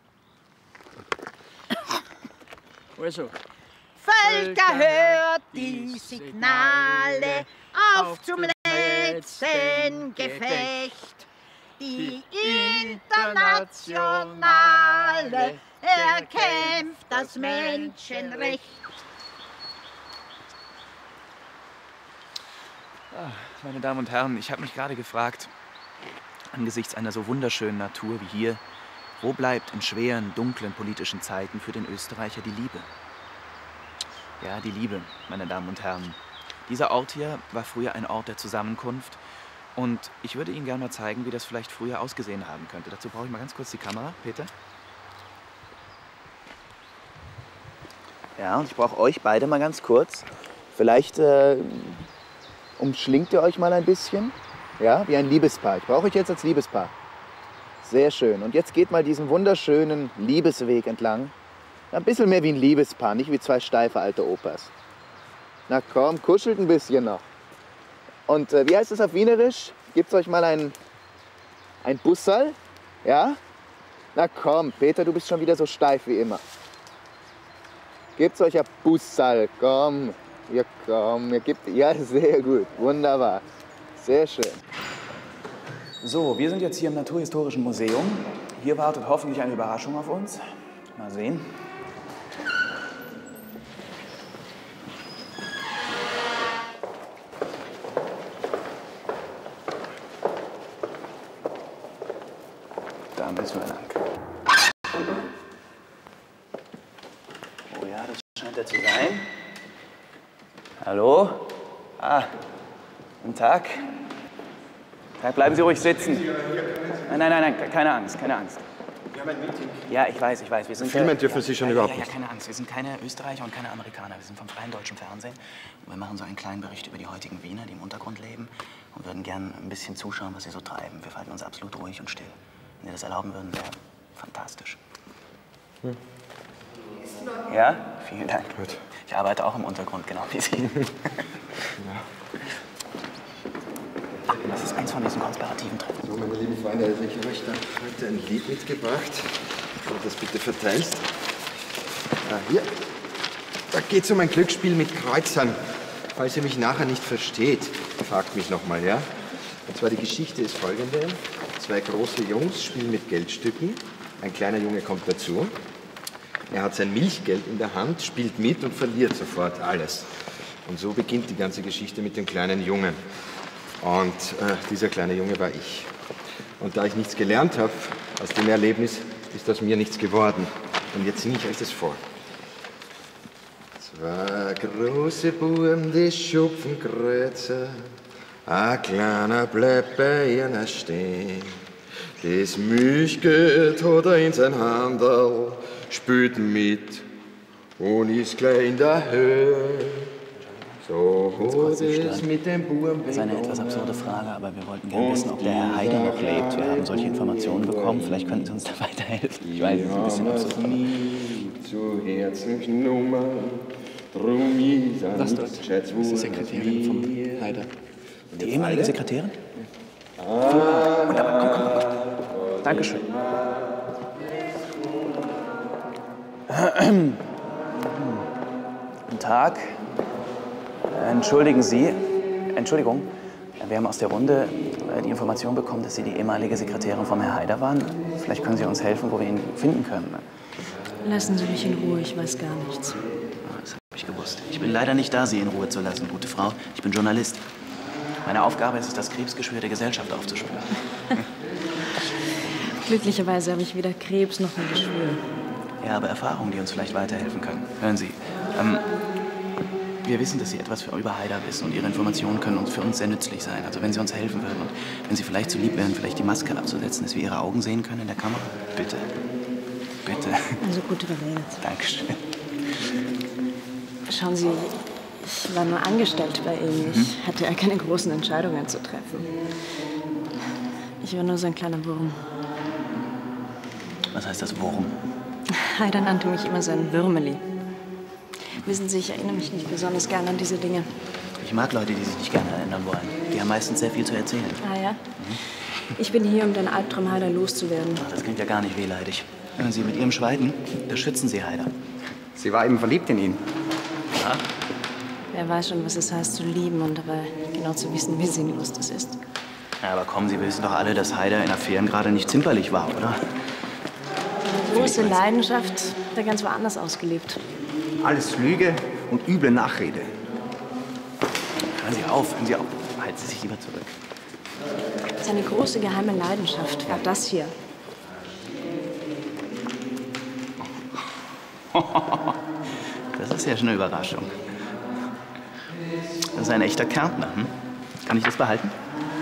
Also. Völker, hört die Signale auf zum letzten Gefecht. Die Internationale erkämpft das Menschenrecht. Meine Damen und Herren, ich habe mich gerade gefragt, angesichts einer so wunderschönen Natur wie hier, wo bleibt in schweren, dunklen politischen Zeiten für den Österreicher die Liebe? Ja, die Liebe, meine Damen und Herren. Dieser Ort hier war früher ein Ort der Zusammenkunft und ich würde Ihnen gerne mal zeigen, wie das vielleicht früher ausgesehen haben könnte. Dazu brauche ich mal ganz kurz die Kamera. Peter? Ja, und ich brauche euch beide mal ganz kurz. Vielleicht umschlingt ihr euch mal ein bisschen. Ja, wie ein Liebespaar. Ich brauche euch jetzt als Liebespaar. Sehr schön. Und jetzt geht mal diesen wunderschönen Liebesweg entlang. Ein bisschen mehr wie ein Liebespaar, nicht wie zwei steife alte Opas. Na komm, kuschelt ein bisschen noch. Und wie heißt es auf Wienerisch? Gibt's euch mal ein Bussal? Ja? Na komm, Peter, du bist schon wieder so steif wie immer. Gebt's euch ein Bussal, komm. Ja, komm, ja, sehr gut, wunderbar. Sehr schön. So, wir sind jetzt hier im Naturhistorischen Museum. Hier wartet hoffentlich eine Überraschung auf uns. Mal sehen. Da müssen wir lang. Oh ja, das scheint er zu sein. Hallo? Ah, guten Tag. Bleiben Sie ruhig sitzen. Nein, keine Angst, keine Angst. Wir haben ein Meeting. Ja, ich weiß. Wir sind Filmen dürfen Sie schon überhaupt nicht. Ja, keine Angst. Wir sind keine Österreicher und keine Amerikaner. Wir sind vom Freien Deutschen Fernsehen. Und wir machen so einen kleinen Bericht über die heutigen Wiener, die im Untergrund leben. Und würden gern ein bisschen zuschauen, was sie so treiben. Wir verhalten uns absolut ruhig und still. Wenn Sie das erlauben würden, wäre fantastisch. Ja, vielen Dank. Gut. Ich arbeite auch im Untergrund, genau wie Sie. Das ist eins von diesen konspirativen Treffen. So, meine lieben Freunde, also ich habe euch da heute ein Lied mitgebracht. Wenn du das bitte verteilst. Hier. Da geht es um ein Glücksspiel mit Kreuzern. Falls ihr mich nachher nicht versteht, fragt mich nochmal, ja? Und zwar die Geschichte ist folgende. Zwei große Jungs spielen mit Geldstücken. Ein kleiner Junge kommt dazu. Er hat sein Milchgeld in der Hand, spielt mit und verliert sofort alles. Und so beginnt die ganze Geschichte mit dem kleinen Jungen. Und dieser kleine Junge war ich. Und da ich nichts gelernt habe aus dem Erlebnis, ist aus mir nichts geworden. Und jetzt singe ich euch das vor. Zwei große Buben, die schupfen Kreuzer. Ein kleiner bleibt bei einer stehen. Das Milchgeld hat er in sein Handel, spielt mit und ist gleich in der Höhe. So hat es mit dem Buben. Das ist eine etwas absurde Frage, aber wir wollten gerne wissen, ob der Herr Haider noch lebt. Wir haben solche Informationen bekommen. Vielleicht könnten Sie uns da weiterhelfen. Ich weiß, es ist ein bisschen absurd. Zu Herzen genommen, drum ist er nicht gescheit. Das ist die Sekretärin vom Haider. Die ehemalige Sekretärin? Wunderbar, komm. Dankeschön. Guten Tag. Entschuldigen Sie. Entschuldigung. Wir haben aus der Runde die Information bekommen, dass Sie die ehemalige Sekretärin vom Herrn Haider waren. Vielleicht können Sie uns helfen, wo wir ihn finden können. Lassen Sie mich in Ruhe, ich weiß gar nichts. Das habe ich gewusst. Ich bin leider nicht da, Sie in Ruhe zu lassen, gute Frau. Ich bin Journalist. Meine Aufgabe ist es, das Krebsgeschwür der Gesellschaft aufzuspüren. Glücklicherweise habe ich weder Krebs noch ein Geschwür. Ja, aber Erfahrungen, die uns vielleicht weiterhelfen können. Hören Sie, wir wissen, dass Sie etwas über Haider wissen und Ihre Informationen können uns für uns sehr nützlich sein. Also wenn Sie uns helfen würden und wenn Sie vielleicht so lieb wären, vielleicht die Maske abzusetzen, dass wir Ihre Augen sehen können in der Kamera. Bitte. Bitte. Also gut überredet. Dankeschön. Schauen Sie, ich war nur angestellt bei Ihnen. Ich hatte ja keine großen Entscheidungen zu treffen. Ich war nur so ein kleiner Wurm. Was heißt das Wurm? Haider nannte mich immer sein Würmeli. Wissen Sie, ich erinnere mich nicht besonders gerne an diese Dinge. Ich mag Leute, die sich nicht gerne erinnern wollen. Die haben meistens sehr viel zu erzählen. Ah ja? Ich bin hier, um den Albtraum Haider loszuwerden. Ach, das klingt ja gar nicht wehleidig. Hören Sie, mit Ihrem Schweigen beschützen Sie Haider. Sie war eben verliebt in ihn. Ja? Wer weiß schon, was es heißt zu lieben und dabei genau zu wissen, wie sinnlos das ist. Ja, aber kommen, Sie wissen doch alle, dass Haider in Affären gerade nicht zimperlich war, oder? Große Leidenschaft, der ganz woanders ausgelebt. Alles Lüge und üble Nachrede. Hören Sie auf, halten Sie sich lieber zurück. Seine große geheime Leidenschaft war das hier. Das ist ja schon eine Überraschung. Das ist ein echter Kärntner, hm? Kann ich das behalten?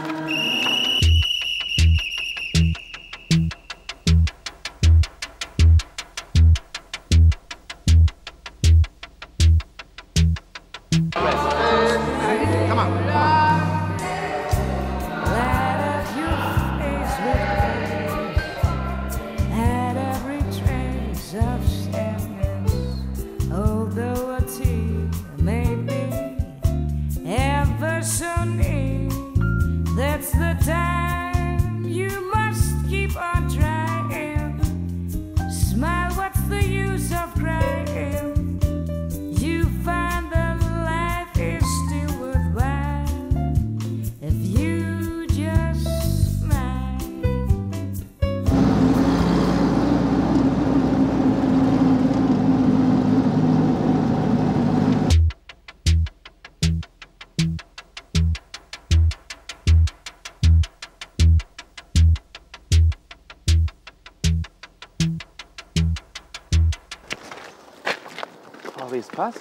Wie es passt.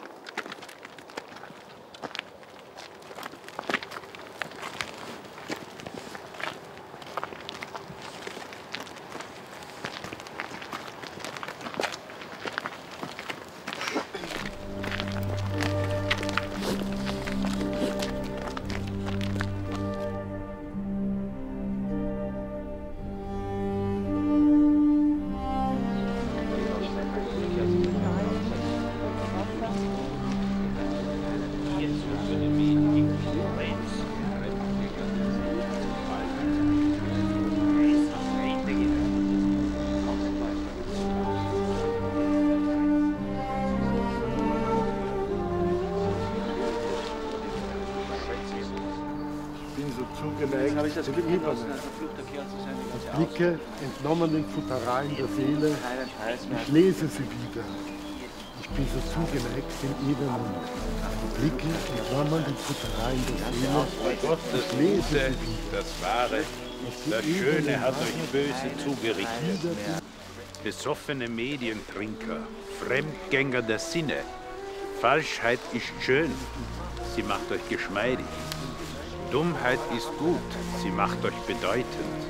Blicke entnommenen Futtereien der Seele, ich lese sie wieder. Ich bin so zugeneigt den Ebenen. Blicke entnommenen Futtereien der Seele, ich lese sie wieder. Das Wahre, das Schöne hat euch böse zugerichtet. Besoffene Medientrinker, Fremdgänger der Sinne. Falschheit ist schön, sie macht euch geschmeidig. Dummheit ist gut, sie macht euch bedeutend.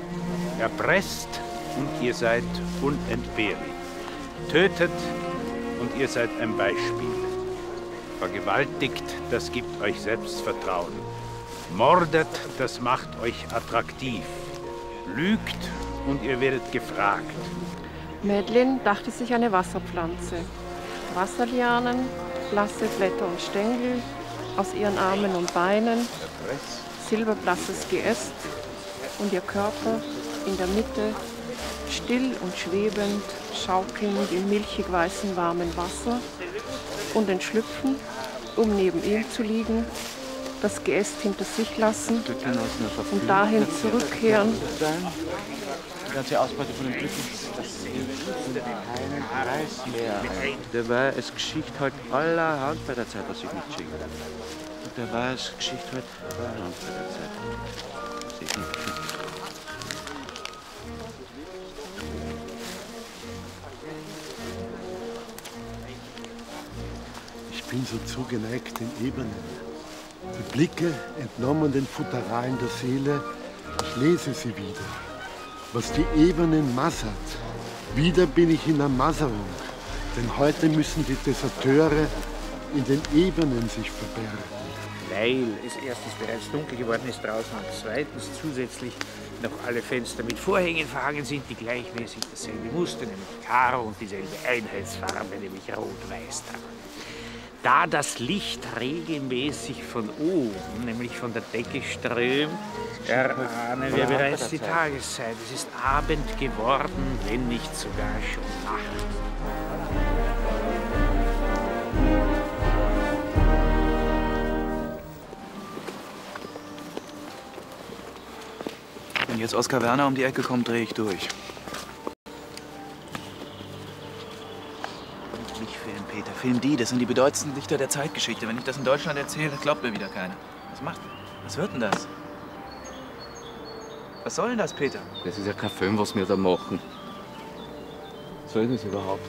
Erpresst und ihr seid unentbehrlich. Tötet und ihr seid ein Beispiel. Vergewaltigt, das gibt euch Selbstvertrauen. Mordet, das macht euch attraktiv. Lügt und ihr werdet gefragt. Madeline dachte sich eine Wasserpflanze. Wasserlianen, blasse Blätter und Stängel aus ihren Armen und Beinen, silberblasses Geäst und ihr Körper in der Mitte, still und schwebend, schaukelnd im milchig weißen warmen Wasser und entschlüpfen, um neben ihm zu liegen, das Geäst hinter sich lassen und dahin zurückkehren. Die ganze Ausbeute von den Glücken, das keinen Preis mehr. Der war als Geschichte halt allerhand bei der Zeit, was ich mitschicke. Und der war als Geschichte halt allerhand bei der Zeit, was ich mitschicke. Ich bin so zugeneigt den Ebenen. Die Blicke entnommen den Futtereien der Seele, ich lese sie wieder. Was die Ebenen massert. Wieder bin ich in der Masserung, denn heute müssen die Deserteure in den Ebenen sich verbergen. Weil es erstens bereits dunkel geworden ist draußen und zweitens zusätzlich noch alle Fenster mit Vorhängen verhangen sind, die gleichmäßig dasselbe Muster, nämlich Karo und dieselbe Einheitsfarbe, nämlich Rot-Weiß tragen. Da das Licht regelmäßig von oben, nämlich von der Decke strömt, erahnen wir bereits die Tageszeit. Es ist Abend geworden, wenn nicht sogar schon Nacht. Wenn jetzt Oskar Werner um die Ecke kommt, drehe ich durch. Nicht filmen, Peter. Film die. Das sind die bedeutendsten Dichter der Zeitgeschichte. Wenn ich das in Deutschland erzähle, glaubt mir wieder keiner. Was macht ihr? Was wird denn das? Was soll denn das, Peter? Das ist ja kein Film, was wir da machen. Was soll das überhaupt?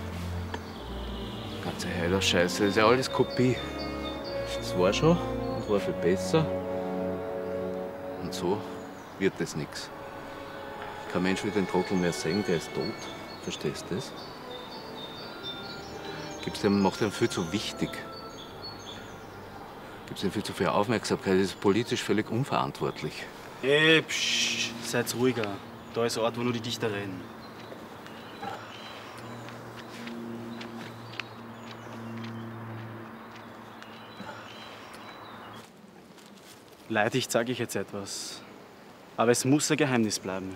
Ganze heiler Scheiße, das ist ja alles Kopie. Das war schon, das war viel besser. Und so wird das nichts. Kein Mensch will den Trottel mehr sehen, der ist tot. Verstehst du das? Macht ihn viel zu wichtig. Gibt ihm viel zu viel Aufmerksamkeit, das ist politisch völlig unverantwortlich. Ey, psch, seid ruhiger. Da ist ein Ort, wo nur die Dichter reden. Leid, ich zeige euch jetzt etwas. Aber es muss ein Geheimnis bleiben.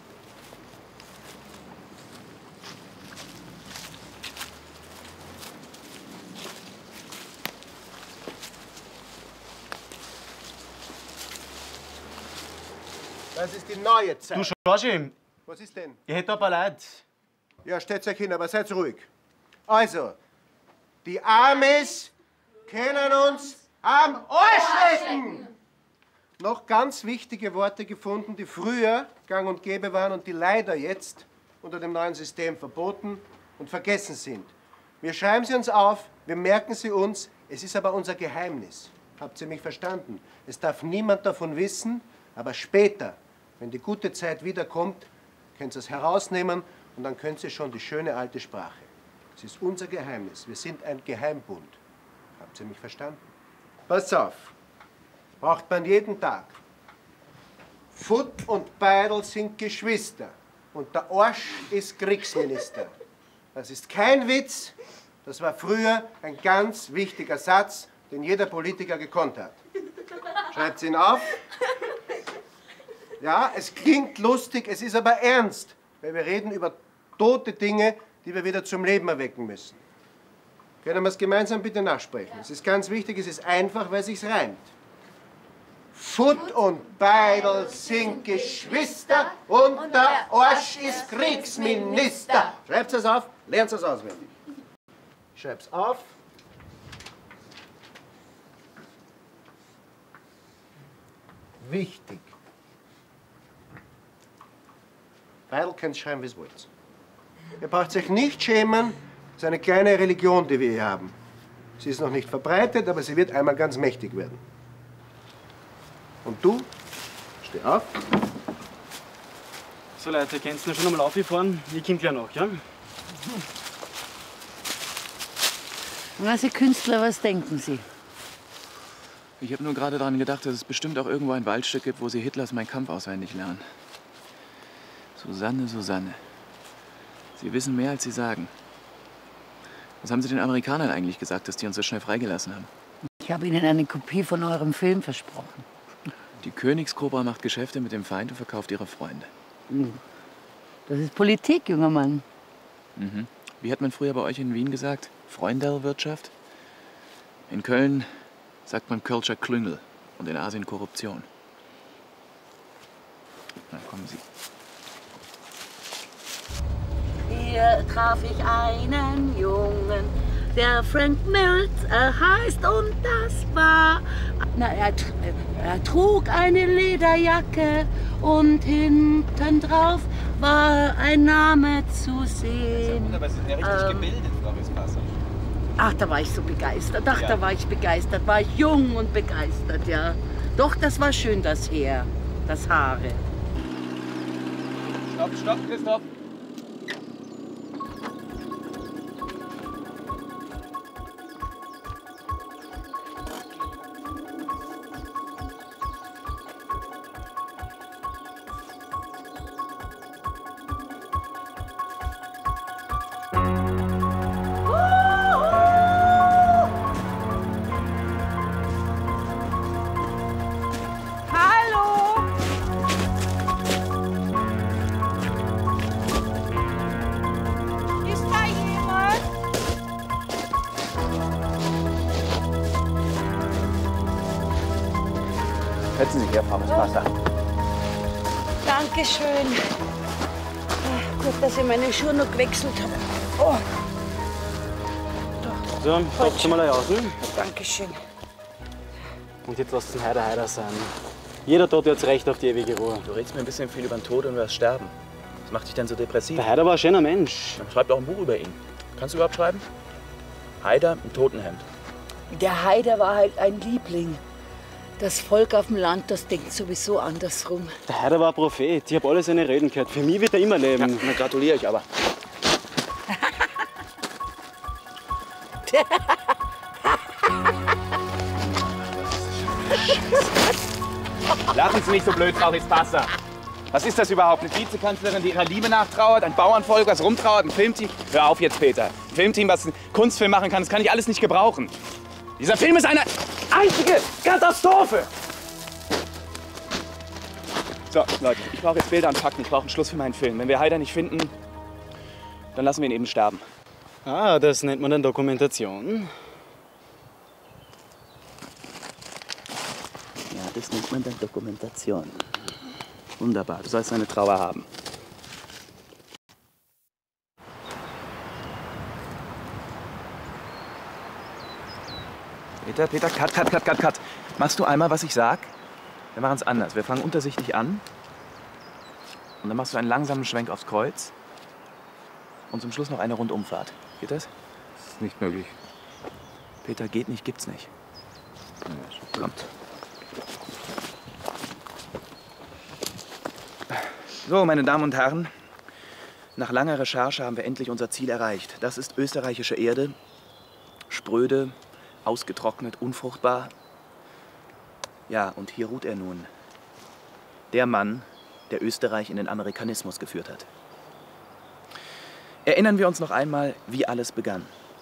Das ist die neue Zeit. Du, Schorschim. Was ist denn? Ihr hättet ein paar Leute. Ja, stellt euch hin, aber seid ruhig. Also, die Amis können uns am Arsch lecken! Noch ganz wichtige Worte gefunden, die früher gang und gäbe waren und die leider jetzt unter dem neuen System verboten und vergessen sind. Wir schreiben sie uns auf, wir merken sie uns, es ist aber unser Geheimnis. Habt ihr mich verstanden? Es darf niemand davon wissen, aber später, wenn die gute Zeit wiederkommt, könnt ihr es herausnehmen und dann könnt ihr schon die schöne alte Sprache. Es ist unser Geheimnis. Wir sind ein Geheimbund. Habt ihr mich verstanden? Pass auf. Braucht man jeden Tag. Futt und Beidel sind Geschwister und der Arsch ist Kriegsminister. Das ist kein Witz. Das war früher ein ganz wichtiger Satz, den jeder Politiker gekonnt hat. Schreibt ihn auf. Ja, es klingt lustig, es ist aber ernst, weil wir reden über tote Dinge, die wir wieder zum Leben erwecken müssen. Können wir es gemeinsam bitte nachsprechen? Es ist ganz wichtig, es ist einfach, weil es sich reimt. Futt und Beidel sind Geschwister und der Arsch ist Kriegsminister. Schreibt es auf, lernt es auswendig. Schreib's auf. Wichtig. Beidel könnt schreiben, wie es wollt. Ihr braucht euch nicht schämen, es ist eine kleine Religion, die wir hier haben. Sie ist noch nicht verbreitet, aber sie wird einmal ganz mächtig werden. Und du, steh auf. So Leute, könnt ihr schon einmal aufgefahren? Ich komme gleich noch, ja? Na, Sie Künstler, was denken Sie? Ich habe nur gerade daran gedacht, dass es bestimmt auch irgendwo ein Waldstück gibt, wo Sie Hitlers Mein Kampf auswendig lernen. Susanne, Susanne. Sie wissen mehr, als Sie sagen. Was haben Sie den Amerikanern eigentlich gesagt, dass die uns so schnell freigelassen haben? Ich habe Ihnen eine Kopie von eurem Film versprochen. Die Königskobra macht Geschäfte mit dem Feind und verkauft ihre Freunde. Das ist Politik, junger Mann. Mhm. Wie hat man früher bei euch in Wien gesagt? Freundelwirtschaft? In Köln sagt man Kölscher Klüngel und in Asien Korruption. Na, kommen Sie. Hier traf ich einen Jungen, der Frank Mills heißt, und das war... Na, er trug eine Lederjacke und hinten drauf war ein Name zu sehen. Aber Sie sind ja richtig gebildet, Frau Wiesbasser. Ach, da war ich so begeistert. Ach, da war ich begeistert. War ich jung und begeistert, ja. Doch, das war schön, das Haar, das Haare. Stopp, stopp, Christoph. Setzen Sie sich her, Frau Wiesbasser. Dankeschön. Gut, dass ich meine Schuhe noch gewechselt habe. Oh. So, steigst du mal aus, ne? Dankeschön. Und jetzt lasst es ein Heider sein. Jeder Tod hat Recht auf die ewige Ruhe. Du redest mir ein bisschen viel über den Tod und über das Sterben. Was macht dich denn so depressiv? Der Heider war ein schöner Mensch. Dann schreib doch ein Buch über ihn. Kannst du überhaupt schreiben? Heider im Totenhemd. Der Heider war halt ein Liebling. Das Volk auf dem Land, das denkt sowieso andersrum. Der Heider war ein Prophet. Ich habe alle seine Reden gehört. Für mich wird er immer leben. Ja, dann gratuliere ich aber. Lachen Sie nicht so blöd, Frau Rispassa. Was ist das überhaupt? Eine Vizekanzlerin, die ihrer Liebe nachtrauert, ein Bauernvolk, was rumtrauert, ein Filmteam? Hör auf jetzt, Peter. Ein Filmteam, was einen Kunstfilm machen kann, das kann ich alles nicht gebrauchen. Dieser Film ist eine einzige Katastrophe! So, Leute, ich brauche jetzt Bilder und Fakten. Ich brauche einen Schluss für meinen Film. Wenn wir Heider nicht finden, dann lassen wir ihn eben sterben. Ah, das nennt man dann Dokumentation. Ja, das nennt man dann Dokumentation. Wunderbar, du sollst deine Trauer haben. Peter, cut. Machst du einmal, was ich sag? Wir machen es anders. Wir fangen untersichtlich an. Und dann machst du einen langsamen Schwenk aufs Kreuz. Und zum Schluss noch eine Rundumfahrt. Geht das? Das ist nicht möglich. Peter, geht nicht, gibt's nicht. Ja, kommt. So, meine Damen und Herren, nach langer Recherche haben wir endlich unser Ziel erreicht. Das ist österreichische Erde, spröde, ausgetrocknet, unfruchtbar. Ja, und hier ruht er nun. Der Mann, der Österreich in den Amerikanismus geführt hat. Erinnern wir uns noch einmal, wie alles begann.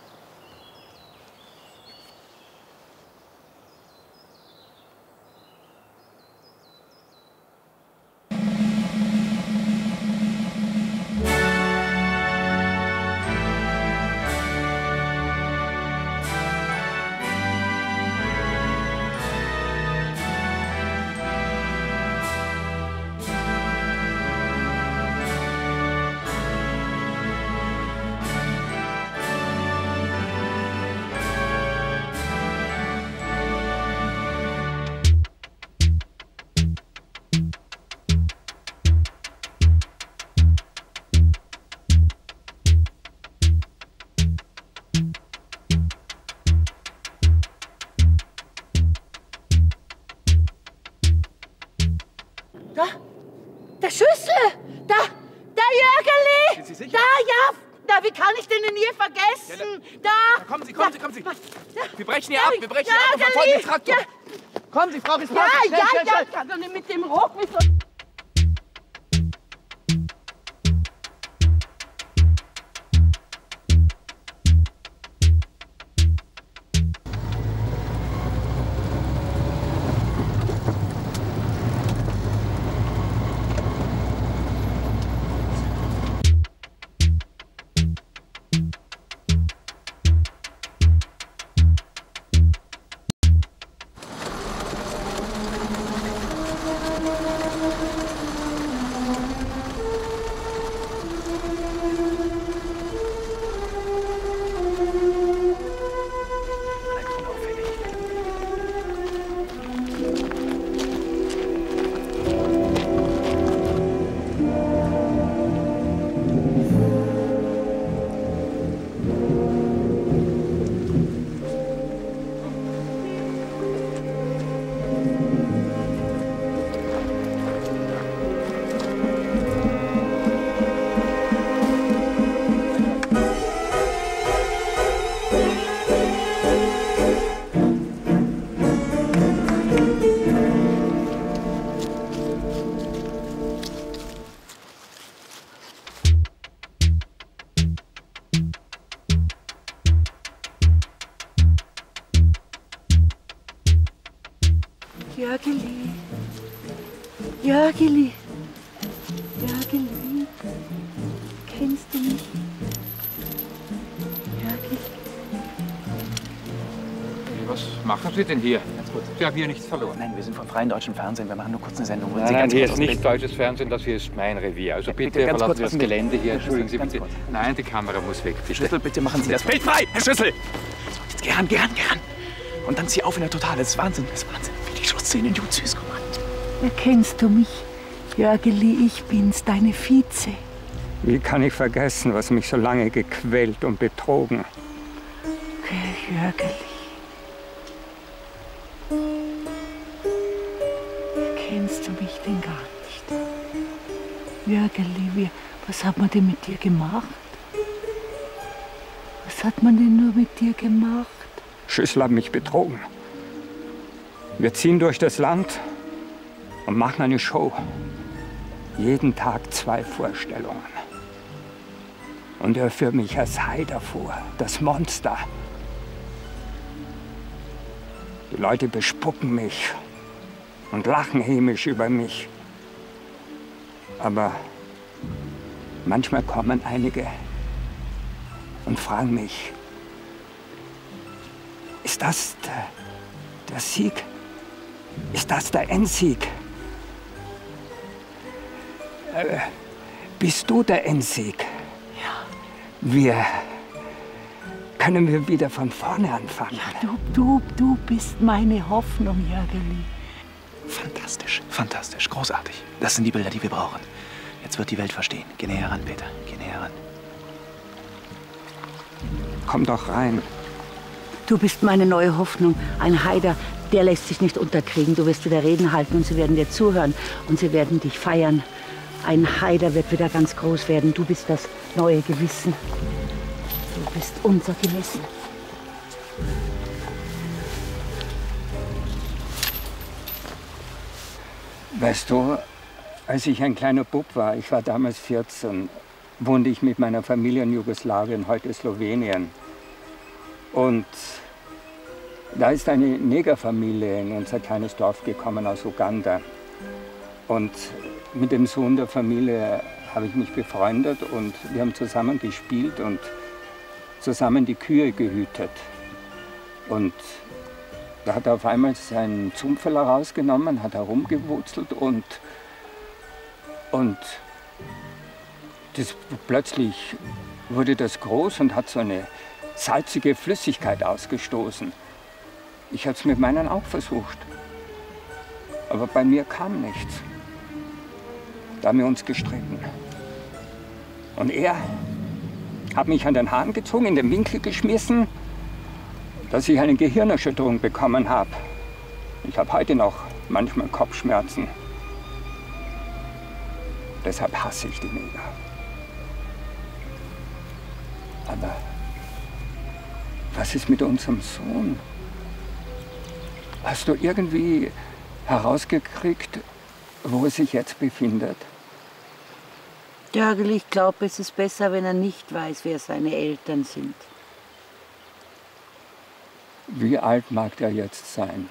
Der Schüssel! Da! Der Jörgeli! Sind Sie sicher? Da, ja! Da, wie kann ich den denn hier vergessen? Ja, da! Kommen Sie! Wir brechen hier ab, und verfolgen den Traktor. Kommen Sie, Frau Rispassa, Ja, schnell. kann doch nicht mit dem Rock. Jörgeli. Jörgeli. Kennst du mich? Jörgeli. Was machen Sie denn hier? Ganz kurz. Sie haben hier nichts verloren. Nein, wir sind vom Freien Deutschen Fernsehen. Wir machen nur kurz eine Sendung. Wollen Nein, Sie ganz hier kurz ist nicht aufs Bild? deutsches Fernsehen, das hier ist mein Revier. Also bitte ganz verlassen kurz Sie aus das dem Bild. Gelände hier. Herr Entschuldigen Sie Schüssel, bitte. ganz kurz. Nein, die Kamera muss weg, Herr bitte. Schüssel, bitte machen Sie das Bild frei! Herr Schüssel! So, jetzt gern. Und dann zieh auf in der Totale. Das ist Wahnsinn, das ist Wahnsinn. ist Ihnen gut süß, komm an. Erkennst du mich? Jörgeli, ich bin's, deine Vize. Wie kann ich vergessen, was mich so lange gequält und betrogen? Jörgeli. Erkennst du mich denn gar nicht? Jörgeli, was hat man denn mit dir gemacht? Was hat man denn nur mit dir gemacht? Schüssel hat mich betrogen. Wir ziehen durch das Land und machen eine Show. Jeden Tag 2 Vorstellungen. Und er führt mich als Haider vor, das Monster. Die Leute bespucken mich und lachen hämisch über mich. Aber manchmal kommen einige und fragen mich, ist das der Sieg? Ist das der Endsieg? Bist du der Endsieg? Ja. Können wir wieder von vorne anfangen? Ja, du bist meine Hoffnung, Jörgeli. Fantastisch, fantastisch, großartig. Das sind die Bilder, die wir brauchen. Jetzt wird die Welt verstehen. Geh näher ran, Peter. Geh näher ran. Komm doch rein. Du bist meine neue Hoffnung. Ein Haider, der lässt sich nicht unterkriegen. Du wirst wieder Reden halten und sie werden dir zuhören und sie werden dich feiern. Ein Haider wird wieder ganz groß werden. Du bist das neue Gewissen. Du bist unser Gewissen. Weißt du, als ich ein kleiner Bub war, ich war damals 14, wohnte ich mit meiner Familie in Jugoslawien, heute Slowenien. Und da ist eine Negerfamilie in unser kleines Dorf gekommen aus Uganda. Und mit dem Sohn der Familie habe ich mich befreundet und wir haben zusammen gespielt und zusammen die Kühe gehütet. Und da hat er auf einmal seinen Zumpfeler rausgenommen, hat herumgewurzelt und plötzlich wurde das groß und hat so eine salzige Flüssigkeit ausgestoßen. Ich habe es mit meinen auch versucht, aber bei mir kam nichts. Da haben wir uns gestritten. Und er hat mich an den Haaren gezogen, in den Winkel geschmissen, dass ich eine Gehirnerschütterung bekommen habe. Ich habe heute noch manchmal Kopfschmerzen. Deshalb hasse ich die Neger. Aber was ist mit unserem Sohn? Hast du irgendwie herausgekriegt, wo er sich jetzt befindet? Jörgeli, ich glaube, es ist besser, wenn er nicht weiß, wer seine Eltern sind. Wie alt mag der jetzt sein?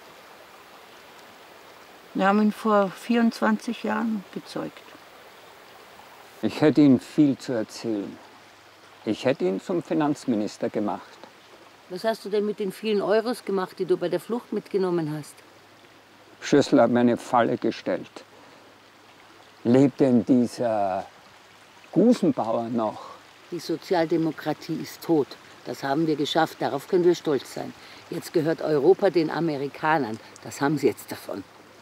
Wir haben ihn vor 24 Jahren gezeugt. Ich hätte ihm viel zu erzählen. Ich hätte ihn zum Finanzminister gemacht. Was hast du denn mit den vielen Euros gemacht, die du bei der Flucht mitgenommen hast? Schüssel hat mir eine Falle gestellt. Lebt denn dieser Gusenbauer noch? Die Sozialdemokratie ist tot. Das haben wir geschafft, darauf können wir stolz sein. Jetzt gehört Europa den Amerikanern. Das haben sie jetzt davon.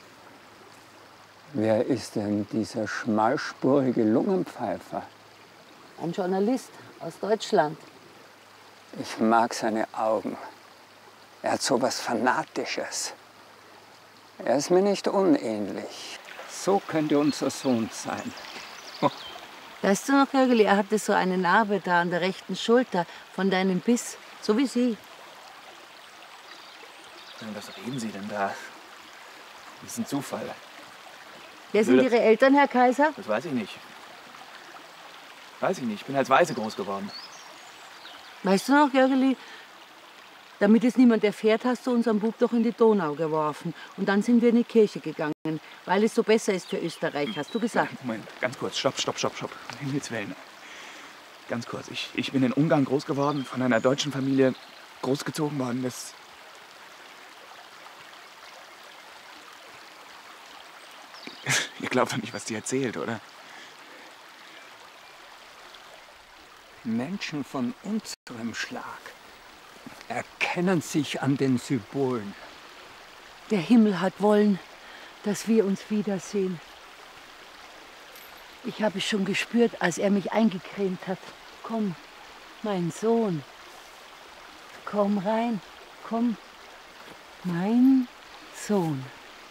Wer ist denn dieser schmalspurige Lungenpfeifer? Ein Journalist aus Deutschland. Ich mag seine Augen. Er hat so was Fanatisches. Er ist mir nicht unähnlich. So könnte unser Sohn sein. Weißt du noch, Jörgeli, er hatte so eine Narbe da an der rechten Schulter von deinem Biss, so wie Sie. Was reden Sie denn da? Das ist ein Zufall. Wer sind Ihre Eltern, Herr Kaiser? Das weiß ich nicht. Weiß ich nicht. Ich bin als Waise groß geworden. Weißt du noch, Jörgeli, damit es niemand erfährt, hast du unseren Bub doch in die Donau geworfen. Und dann sind wir in die Kirche gegangen, weil es so besser ist für Österreich, hast du gesagt. Moment, ganz kurz. Stopp. Um Himmels Willen. Ganz kurz. Ich bin in Ungarn groß geworden, von einer deutschen Familie großgezogen worden. Das Ihr glaubt doch nicht, was die erzählt, oder? Menschen von unserem Schlag erkennen sich an den Symbolen. Der Himmel hat wollen, dass wir uns wiedersehen. Ich habe es schon gespürt, als er mich eingecremt hat. Komm, mein Sohn. Komm rein, komm, mein Sohn.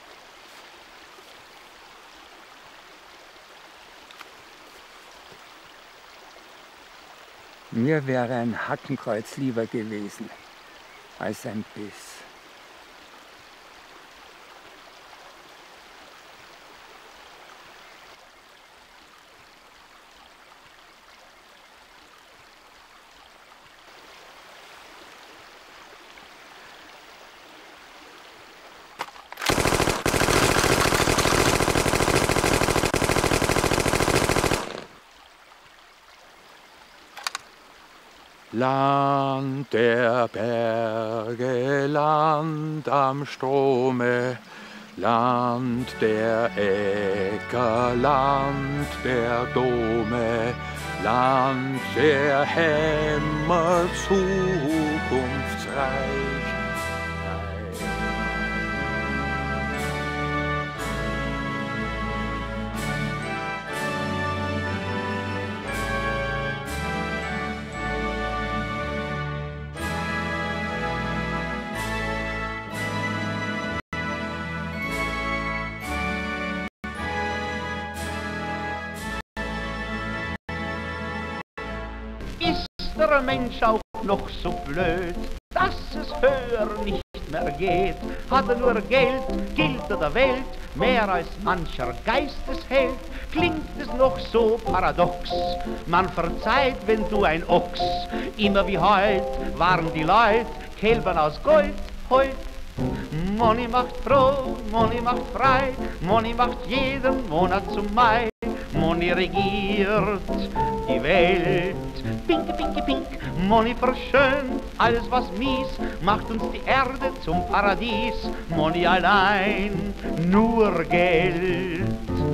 Mir wäre ein Hackenkreuz lieber gewesen als ein Biss. Land der Berge, Land am Strome, Land der Äcker, Land der Dome, Land der Hämmer zukunftsreich. Der Mensch auch noch so blöd, dass es höher nicht mehr geht. Hat er nur Geld, gilt er der Welt mehr als mancher Geistesheld. Klingt es noch so paradox, man verzeiht, wenn du ein Ochs. Immer wie heut waren die Leut Kälbern aus Gold, heut. Money macht froh, Money macht frei, Money macht jeden Monat zum Mai. Money regiert die Welt. Pink, pink, pink, Money verschönt alles was mies, macht uns die Erde zum Paradies. Money allein, nur Geld.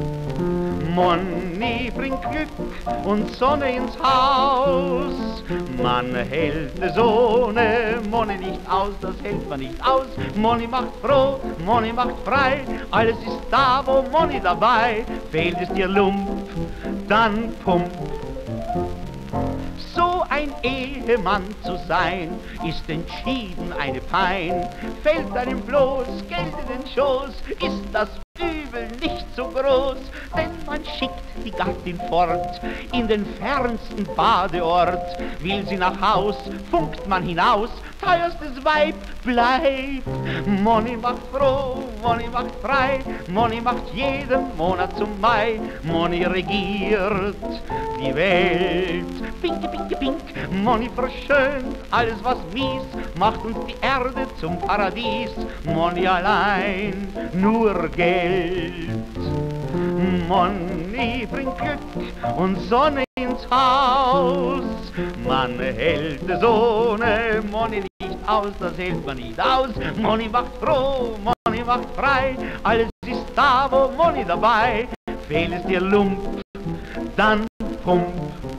Money bringt Glück und Sonne ins Haus. Man hält es ohne Money nicht aus, das hält man nicht aus. Money macht froh, Money macht frei, alles ist da, wo Money dabei. Fehlt es dir Lump, dann Pump. So ein Ehemann zu sein, ist entschieden eine Pein. Fällt einem bloß Geld in den Schoß, ist das Übel nicht so groß, denn man schickt die Gattin fort in den fernsten Badeort. Will sie nach Haus, funkt man hinaus, teuerstes Weib bleibt. Money macht froh, Money macht frei, Money macht jeden Monat zum Mai. Money regiert die Welt. Pinke, pinke, pink, Money verschönt alles was mies, macht uns die Erde zum Paradies. Money allein, nur Geld. Money bringt Glück und Sonne ins Haus. Man hält es ohne Money nicht aus, das hält man nicht aus. Money macht froh, Money macht frei, alles ist da, wo Money dabei. Fehlt es dir Lump, dann Pump.